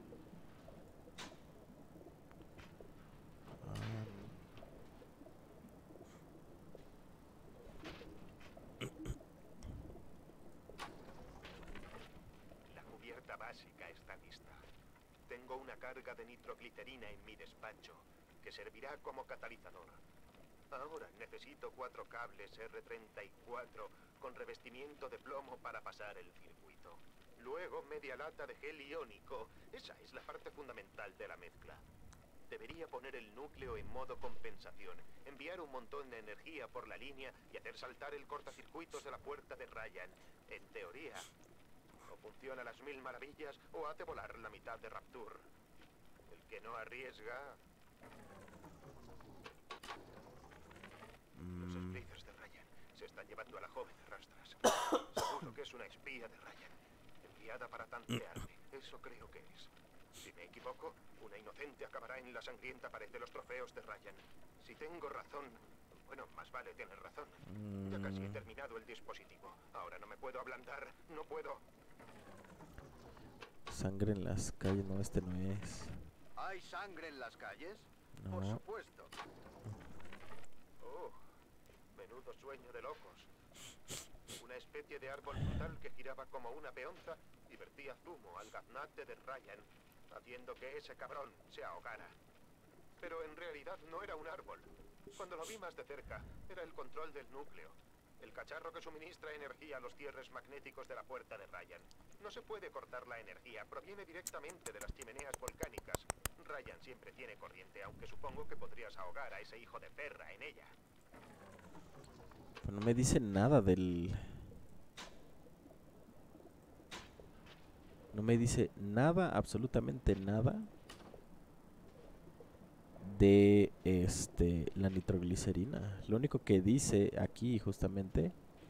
La cubierta básica está lista. Tengo una carga de nitroglicerina en mi despacho, que servirá como catalizador. Ahora necesito 4 cables R34 con revestimiento de plomo para pasar el circuito. Luego media lata de gel iónico. Esa es la parte fundamental de la mezcla. Debería poner el núcleo en modo compensación, enviar un montón de energía por la línea y hacer saltar el cortacircuitos de la puerta de Ryan. En teoría, o funciona a las 1000 maravillas o hace volar la mitad de Rapture. El que no arriesga... Los splitters de Ryan se están llevando a la joven a rastras. Seguro que es una espía de Ryan, enviada para tantearme. Eso creo que es. Si me equivoco, una inocente acabará en la sangrienta pared de los trofeos de Ryan. Si tengo razón... Bueno, más vale tener razón. Ya casi he terminado el dispositivo. Ahora no me puedo ablandar. No puedo. Sangre en las calles. No, este no es. ¿Hay sangre en las calles? No. Por supuesto. Oh, menudo sueño de locos. Una especie de árbol brutal que giraba como una peonza y vertía zumo al gaznate de Ryan, haciendo que ese cabrón se ahogara. Pero en realidad no era un árbol. Cuando lo vi más de cerca, era el control del núcleo. El cacharro que suministra energía a los cierres magnéticos de la puerta de Ryan. No se puede cortar la energía, proviene directamente de las chimeneas volcánicas. Ryan siempre tiene corriente, aunque supongo que podrías ahogar a ese hijo de perra en ella. Pues no me dice nada del... No me dice nada, absolutamente nada de la nitroglicerina. Lo único que dice aquí justamente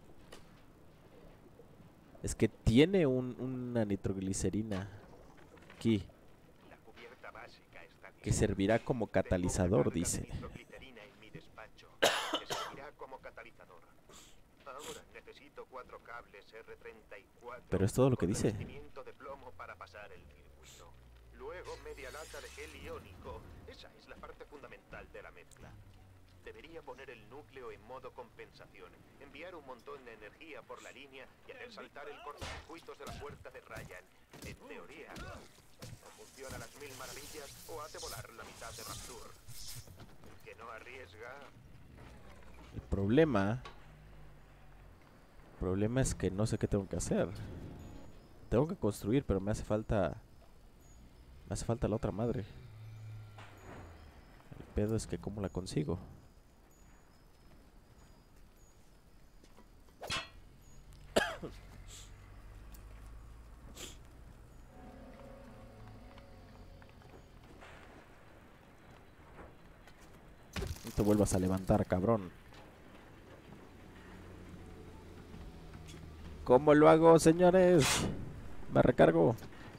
es que tiene una nitroglicerina aquí La cubierta básica está lista. que servirá como catalizador, dice. Nitroglicerina en mi despacho, que servirá como catalizador. Ahora necesito 4 cables R34. Pero es todo lo que con dice. revestimiento de plomo para pasar el circuito. Luego media lata de gel iónico. Esa es la parte fundamental de la mezcla. Debería poner el núcleo en modo compensación, enviar un montón de energía por la línea y hacer saltar el cortacircuitos de la puerta de Ryan. En teoría, o funciona a las 1000 maravillas o hace volar la mitad de Rapture. El que no arriesga... El problema es que no sé qué tengo que hacer. Tengo que construir, pero me hace falta la otra madre. El pedo es que cómo la consigo. No te vuelvas a levantar, cabrón. ¿Cómo lo hago, señores? Me recargo.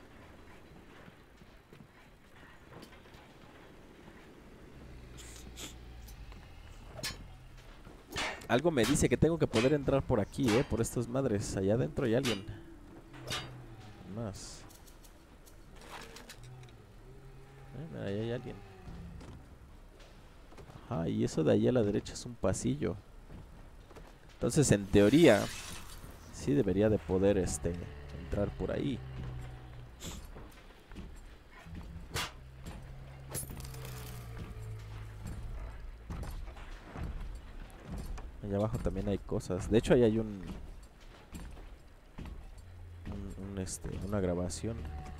Algo me dice que tengo que poder entrar por aquí, por estas madres. Allá adentro hay alguien. Más. Mira, ahí hay alguien. Ajá, y eso de ahí a la derecha es un pasillo. Entonces, en teoría, sí debería de poder entrar por ahí. Allá abajo también hay cosas. De hecho, ahí hay una grabación.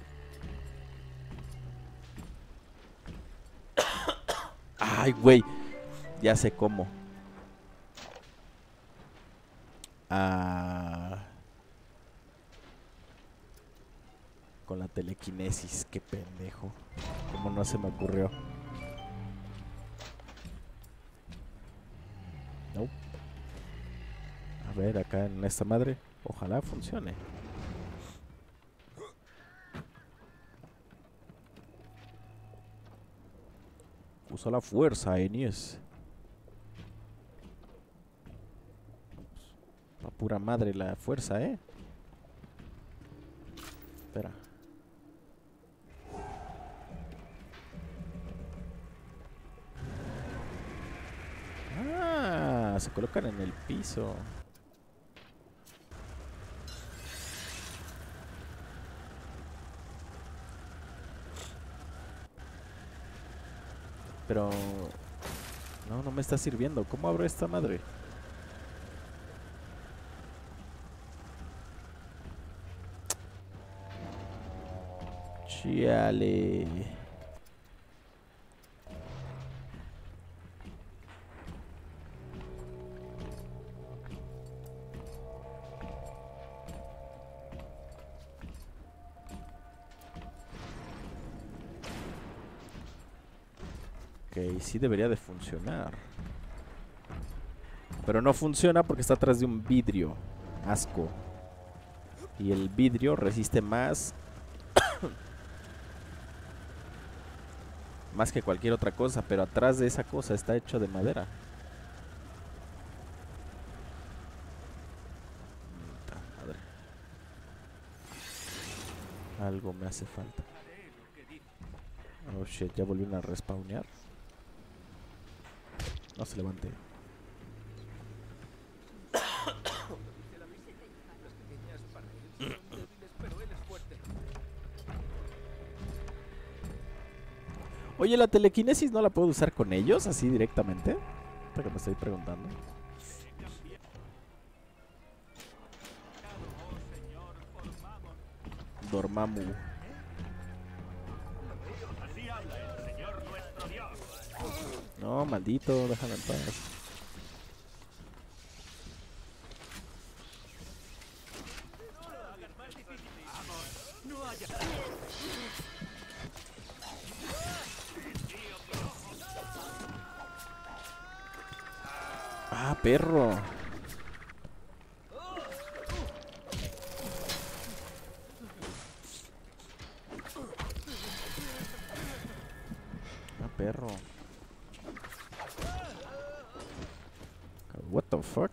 Ay, güey. Ya sé cómo. Con la telequinesis. Qué pendejo. Como no se me ocurrió. No. A ver, acá en esta madre. Ojalá funcione. Usa la fuerza, Enies. La pura madre la fuerza, Espera. Ah, se colocan en el piso. Pero... no me está sirviendo. ¿Cómo abro esta madre? Chiale. Ok, sí debería de funcionar. Pero no funciona porque está atrás de un vidrio. Asco. Y el vidrio resiste más... más que cualquier otra cosa. Pero atrás de esa cosa está hecho de madera. Puta madre. Algo me hace falta. Oh shit, ya volvieron a respawnear. No se levante. Oye, ¿la telequinesis no la puedo usar con ellos así directamente? Hasta que me estoy preguntando. Dormammu. No, maldito, déjame en paz. Ah, perro. Ah, perro. What the fuck?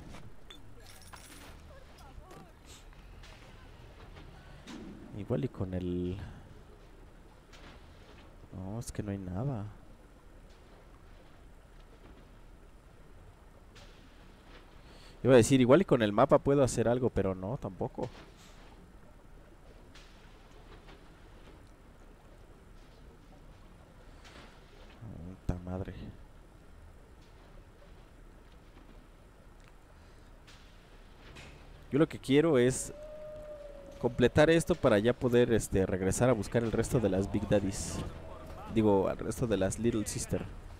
Igual y con el... no, es que no hay nada. Iba a decir, igual y con el mapa puedo hacer algo, pero no, tampoco. Puta madre. Yo lo que quiero es completar esto para ya poder regresar a buscar el resto de las Big Daddies. Digo, al resto de las Little Sister.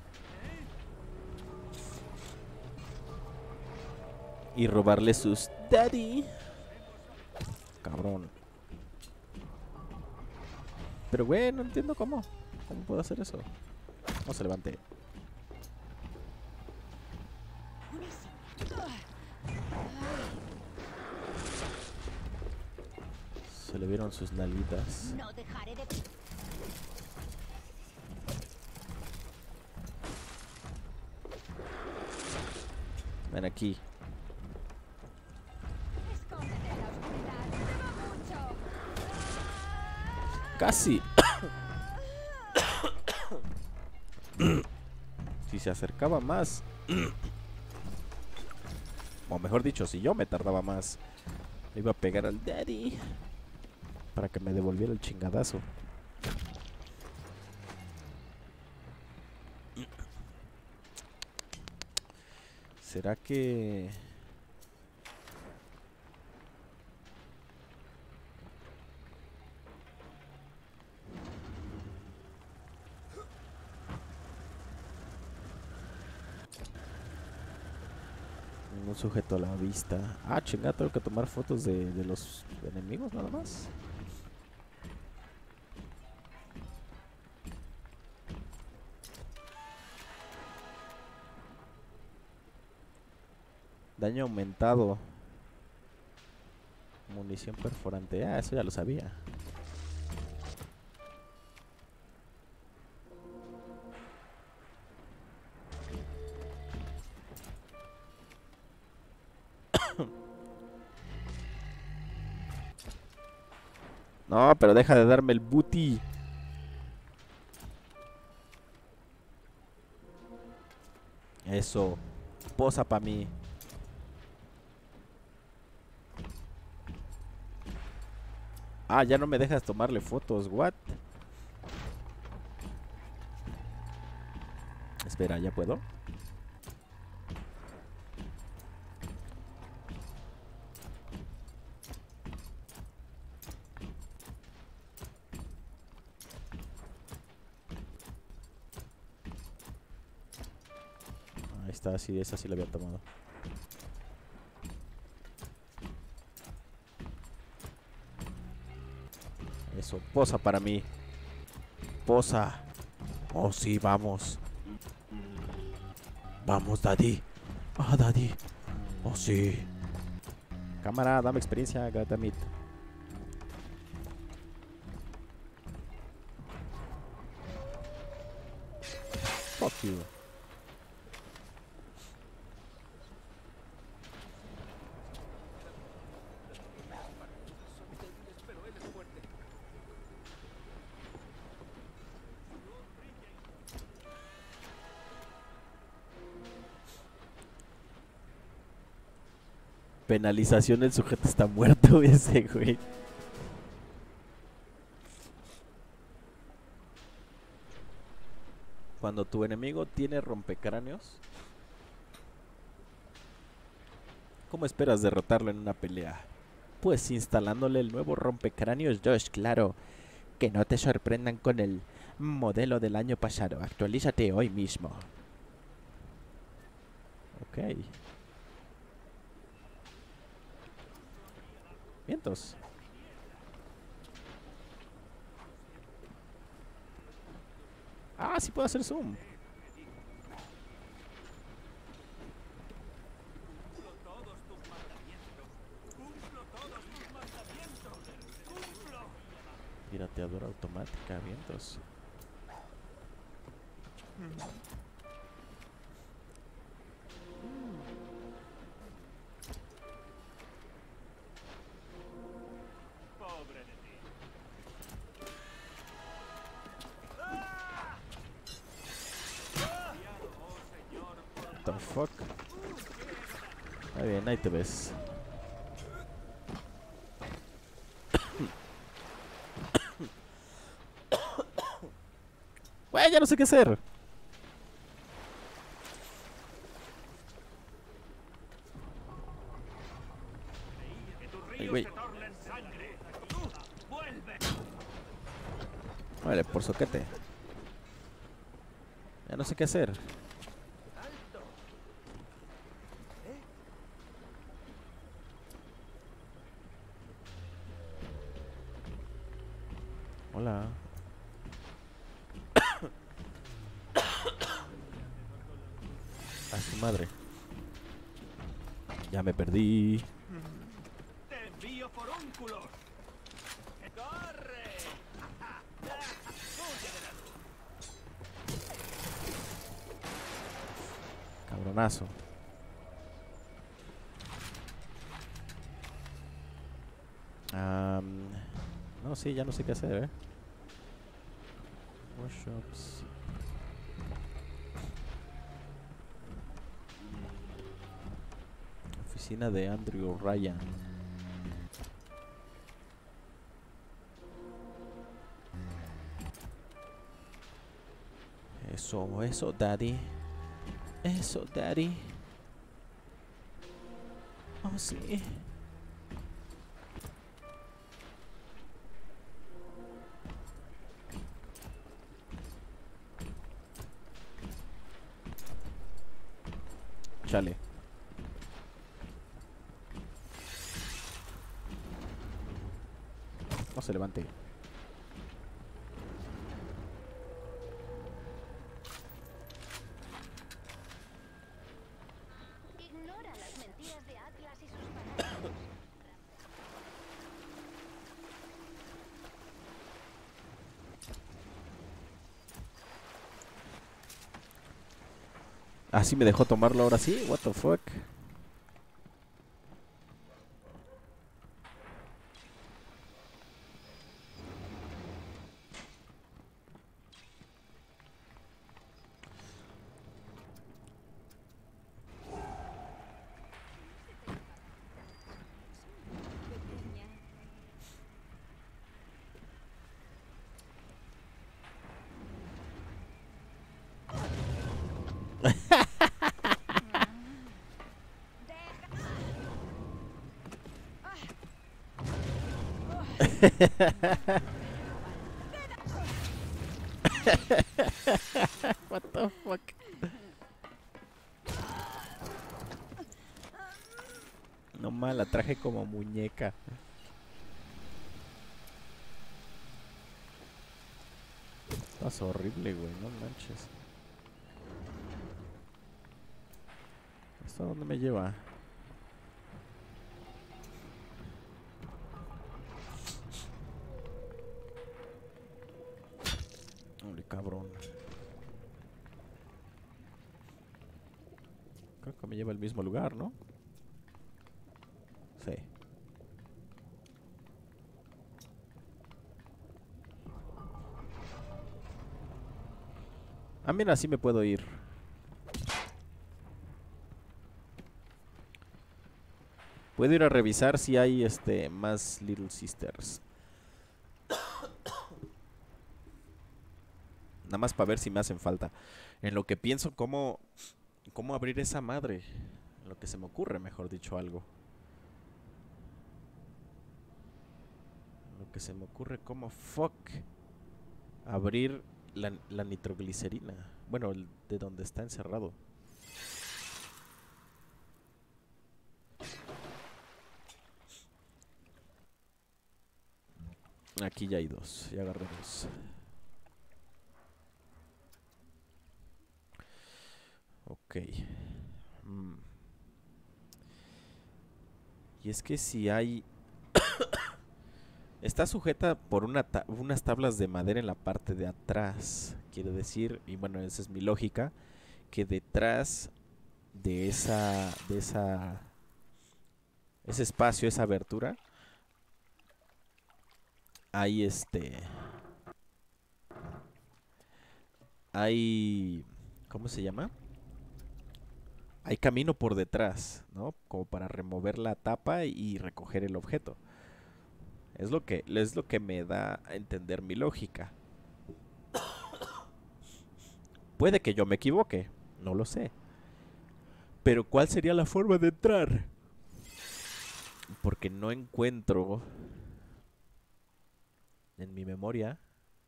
Y robarle sus daddy. Cabrón. Pero güey, no entiendo cómo. ¿Cómo puedo hacer eso? No se levante. Se le vieron tocaron sus nalitas. No dejaré de... Ven aquí. Escóndete en la oscuridad. ¡Se va mucho! Casi. Si se acercaba más. O mejor dicho, si yo me tardaba más, le iba a pegar al daddy para que me devolviera el chingadazo. ¿Será que...? Un sujeto a la vista. Ah, chingada, tengo que tomar fotos de los enemigos nada más. Daño aumentado. Munición perforante. Ah, eso ya lo sabía. No, pero deja de darme el booty. Eso. Posa pa' mí. Ah, ya no me dejas tomarle fotos. What? Espera, ¿ya puedo? Ahí está, sí, esa sí la había tomado. Eso, posa para mí. Posa. Oh, sí, vamos. Vamos, daddy. Ah, daddy. Oh, sí. Cámara, dame experiencia, goddammit. Fuck you. Penalización, el sujeto está muerto, ese güey. Cuando tu enemigo tiene rompecráneos, ¿cómo esperas derrotarlo en una pelea? Pues instalándole el nuevo rompecráneos 2, claro. Que no te sorprendan con el modelo del año pasado. Actualízate hoy mismo. Ok. Vientos. Ah, sí puedo hacer zoom. Pirateadora automática, vientos. Pobre de ti. What the fuck? Está bien, ahí te ves. Güey, ya no sé qué hacer. Que tus Ay, ríos güey. se tornen sangre. ¡Vuelve! Vale, por soquete. Ya no sé qué hacer. Hola. A su madre. Ya me perdí. ¡Te envío forúnculos! cabronazo. No, sí, ya no sé qué hacer, Workshops. Oficina de Andrew Ryan. Eso, daddy. Eso, daddy. Oh, sí. Chale. No se levante. Ignora las mentiras de Atlas y sus parásitos. Así me dejó tomarlo ahora sí. What the fuck. What the fuck. No mal, la traje como muñeca. Estás horrible, güey, no manches. ¿Esto a dónde me lleva? Hombre, cabrón. Creo que me lleva al mismo lugar, ¿no? Sí. Ah, mira, así me puedo ir. Puedo ir a revisar si hay más Little Sisters. Nada más para ver si me hacen falta. En lo que pienso cómo abrir esa madre. En lo que se me ocurre, mejor dicho, algo. En lo que se me ocurre cómo abrir la nitroglicerina. Bueno, de donde está encerrado. Aquí ya hay dos. Ya agarré dos. Ok. Y es que si hay... Está sujeta por unas tablas de madera en la parte de atrás. Quiere decir, y bueno, esa es mi lógica, que detrás de ese espacio, esa abertura, hay hay, ¿cómo se llama? Hay camino por detrás, ¿no? Como para remover la tapa y recoger el objeto. Es lo que me da a entender mi lógica. Puede que yo me equivoque, no lo sé. Pero ¿cuál sería la forma de entrar? Porque no encuentro en mi memoria,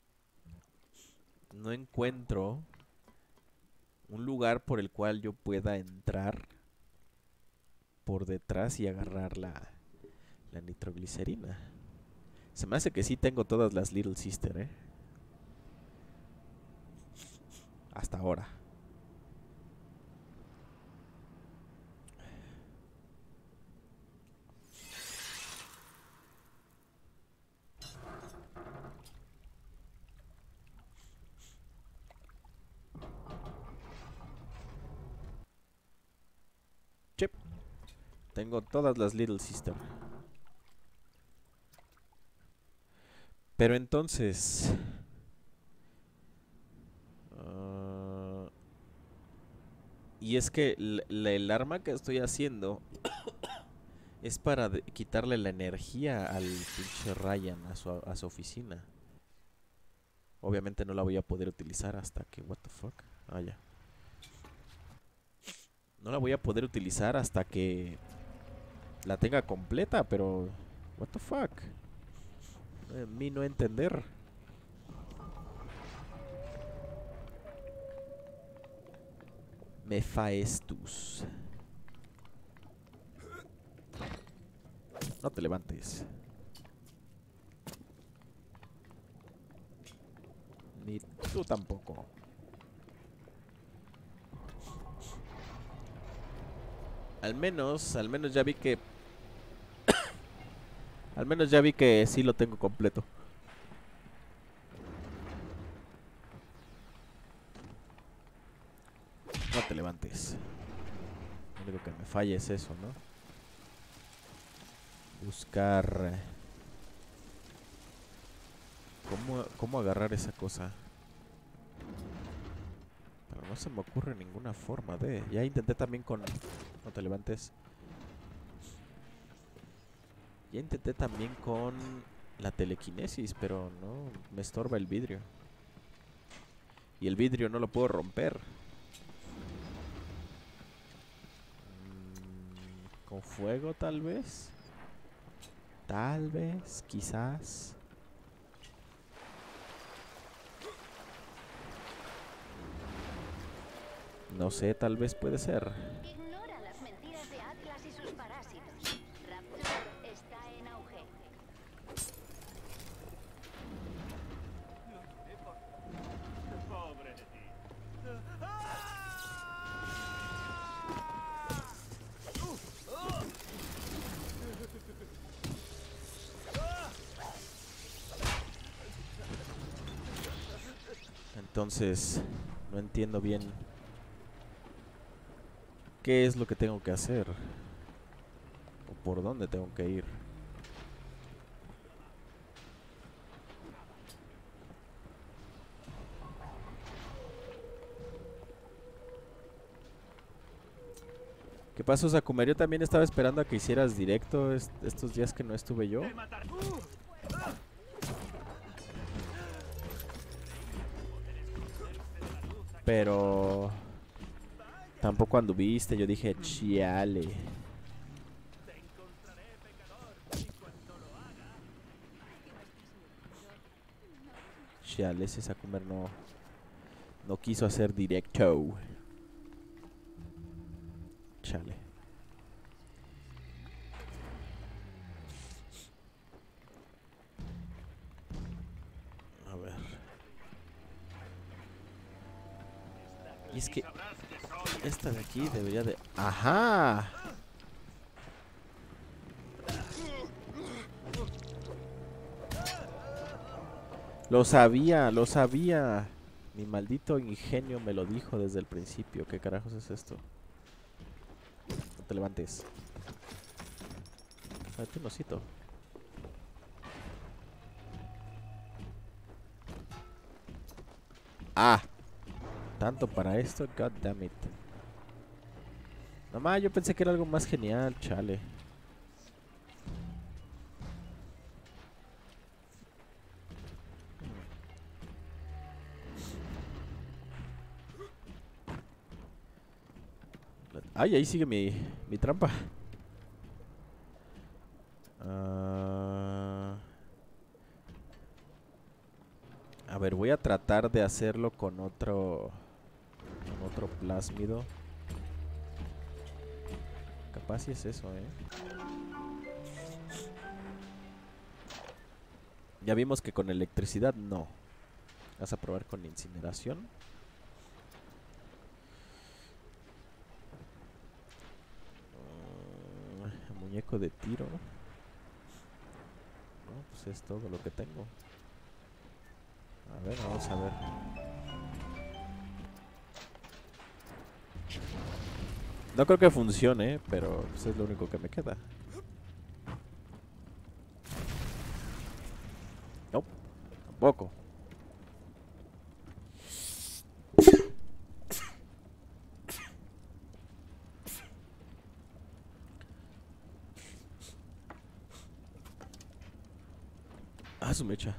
no encuentro un lugar por el cual yo pueda entrar por detrás y agarrar la nitroglicerina. Se me hace que sí tengo todas las Little Sister, hasta ahora. Chip. Tengo todas las Little Sister. Pero entonces... y es que el arma que estoy haciendo es para quitarle la energía al pinche Ryan a su oficina. Obviamente no la voy a poder utilizar hasta que... What the fuck? Ah, ya. No la voy a poder utilizar hasta que la tenga completa, pero... What the fuck? Mi no entender. Mefaestus. No te levantes. Ni tú tampoco. Al menos ya vi que... al menos ya vi que sí lo tengo completo. No te levantes. Lo único que me falla es eso, ¿no? Buscar... ¿Cómo agarrar esa cosa? Pero no se me ocurre ninguna forma de... Ya intenté también con... No te levantes. Ya intenté también con la telequinesis, pero no, me estorba el vidrio. Y el vidrio no lo puedo romper. ¿Con fuego tal vez? Tal vez, quizás. No sé, tal vez puede ser. Ignora las mentiras de Atlas y sus parásitos. Rapture está en auge. Pobre de ti. Entonces, no entiendo bien qué es lo que tengo que hacer o por dónde tengo que ir. ¿Qué pasó, Sakumer? Yo también estaba esperando a que hicieras directo estos días que no estuve yo. Pero tampoco anduviste. Yo dije, chiale. Chiale, ese Sakumer no quiso hacer directo. Chale. A ver. Y es que esta de aquí debería de... ¡Ajá! Lo sabía, lo sabía. Mi maldito ingenio me lo dijo desde el principio. ¿Qué carajos es esto? No te levantes. Date un osito. Ah. Tanto para esto, god damn it. Nomás yo pensé que era algo más genial, chale. Ay, ahí sigue mi trampa. A ver, voy a tratar de hacerlo con otro plásmido. Capaz si es eso, Ya vimos que con electricidad no. Vas a probar con incineración. Muñeco de tiro. No, pues es todo lo que tengo. A ver, vamos a ver. No creo que funcione, pero pues, es lo único que me queda. No, tampoco. Ah, su mecha.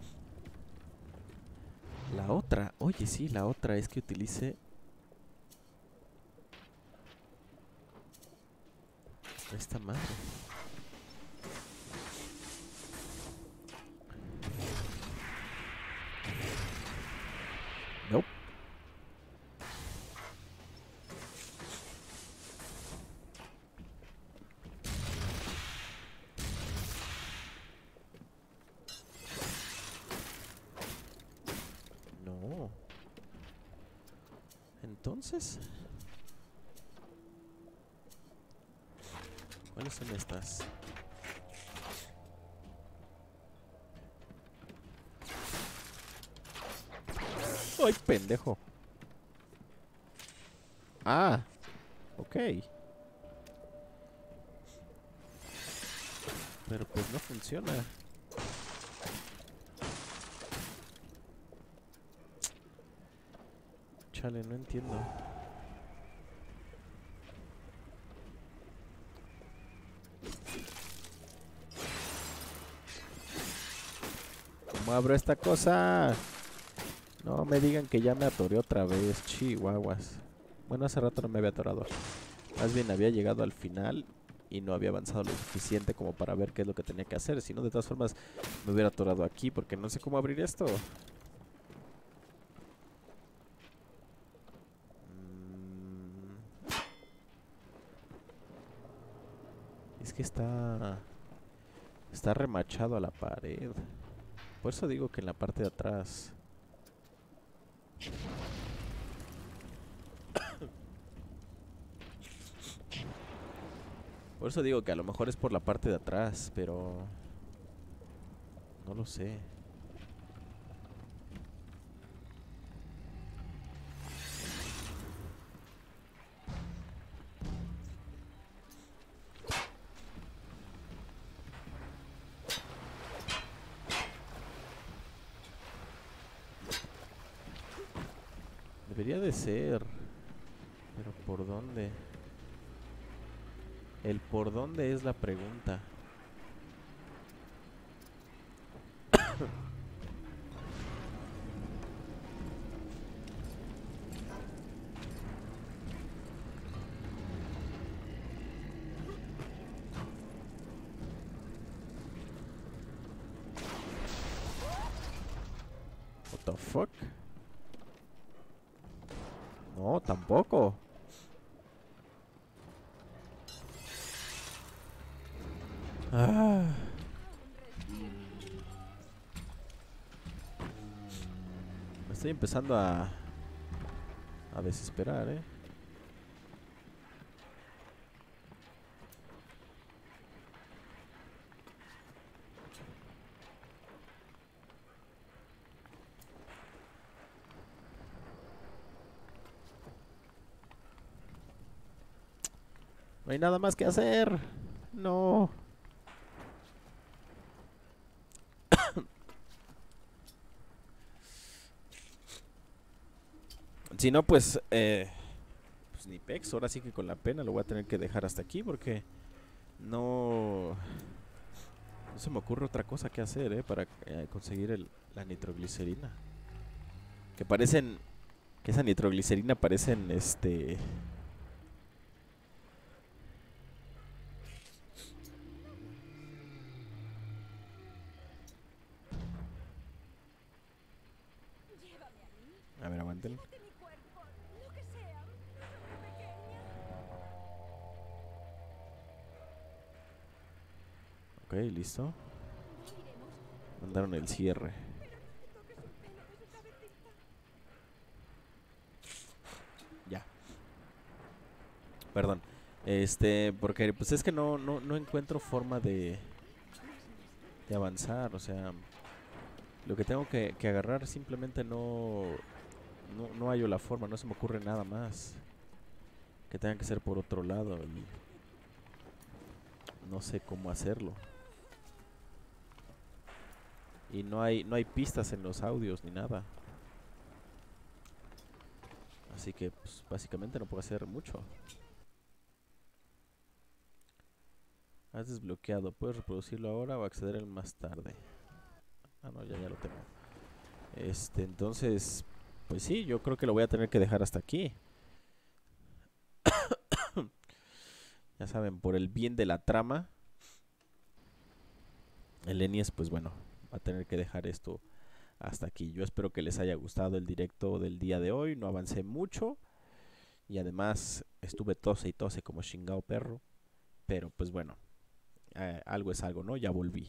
La otra, oye, sí, la otra es que utilice esta madre. Nope. No. Entonces, ¿cuáles son estas? ¡Ay, pendejo! Ah, ok. Pero pues no funciona. Chale, no entiendo. ¿Cómo abro esta cosa? No me digan que ya me atoré otra vez, chihuahuas. Bueno, hace rato no me había atorado. Más bien había llegado al final y no había avanzado lo suficiente como para ver qué es lo que tenía que hacer. Si no, de todas formas, me hubiera atorado aquí porque no sé cómo abrir esto. Es que está remachado a la pared. Por eso digo que en la parte de atrás. Por eso digo que a lo mejor es por la parte de atrás, pero no lo sé. Debería de ser. Pero ¿por dónde? El por dónde es la pregunta. What the fuck? No, tampoco. Ah. Me estoy empezando a desesperar, ¿eh? No hay nada más que hacer. No. Si no, pues ni pex. Ahora sí que con la pena lo voy a tener que dejar hasta aquí porque no se me ocurre otra cosa que hacer, para conseguir la nitroglicerina. Que parecen, que esa nitroglicerina parecen, A ver, aguanten. Ok, listo. Mandaron el cierre. Ya. Perdón. Porque pues es que no encuentro forma de avanzar, o sea, lo que tengo que agarrar simplemente no hallo la forma, no se me ocurre nada más. que tenga que ser por otro lado y no sé cómo hacerlo. Y no hay pistas en los audios ni nada. Así que pues, básicamente no puedo hacer mucho. Has desbloqueado. ¿Puedes reproducirlo ahora o acceder al más tarde? Ah, no, ya lo tengo. Entonces, pues sí, yo creo que lo voy a tener que dejar hasta aquí. Ya saben, por el bien de la trama, el Enies, pues bueno, va a tener que dejar esto hasta aquí. Yo espero que les haya gustado el directo del día de hoy. No avancé mucho. Y además estuve tose y tose como chingado perro. Pero pues bueno, algo es algo, ¿no? Ya volví.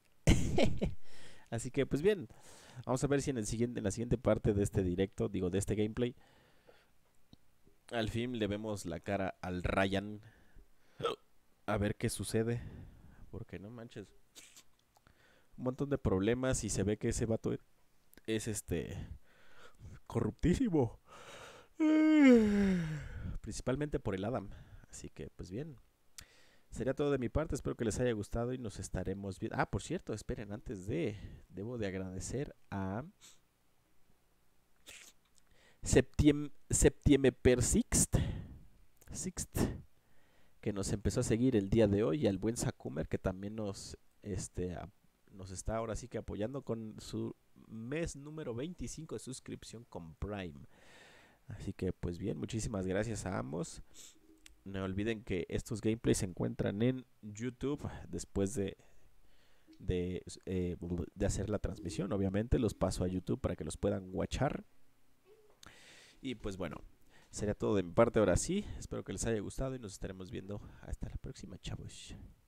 Así que pues bien, vamos a ver si en la siguiente parte de este directo, digo de este gameplay, al fin le vemos la cara al Ryan. A ver qué sucede. Porque no manches, un montón de problemas y se ve que ese vato es corruptísimo. Principalmente por el Adam. Así que pues bien. Sería todo de mi parte, espero que les haya gustado y nos estaremos viendo. Ah, por cierto, esperen, debo de agradecer a Septiembre per Sixt, que nos empezó a seguir el día de hoy, y al buen Sakumer, que también nos está ahora sí que apoyando con su mes número 25 de suscripción con Prime. Así que pues bien, muchísimas gracias a ambos. No olviden que estos gameplays se encuentran en YouTube después de hacer la transmisión. Obviamente los paso a YouTube para que los puedan watchar. Y pues bueno, sería todo de mi parte ahora sí. Espero que les haya gustado y nos estaremos viendo hasta la próxima, chavos.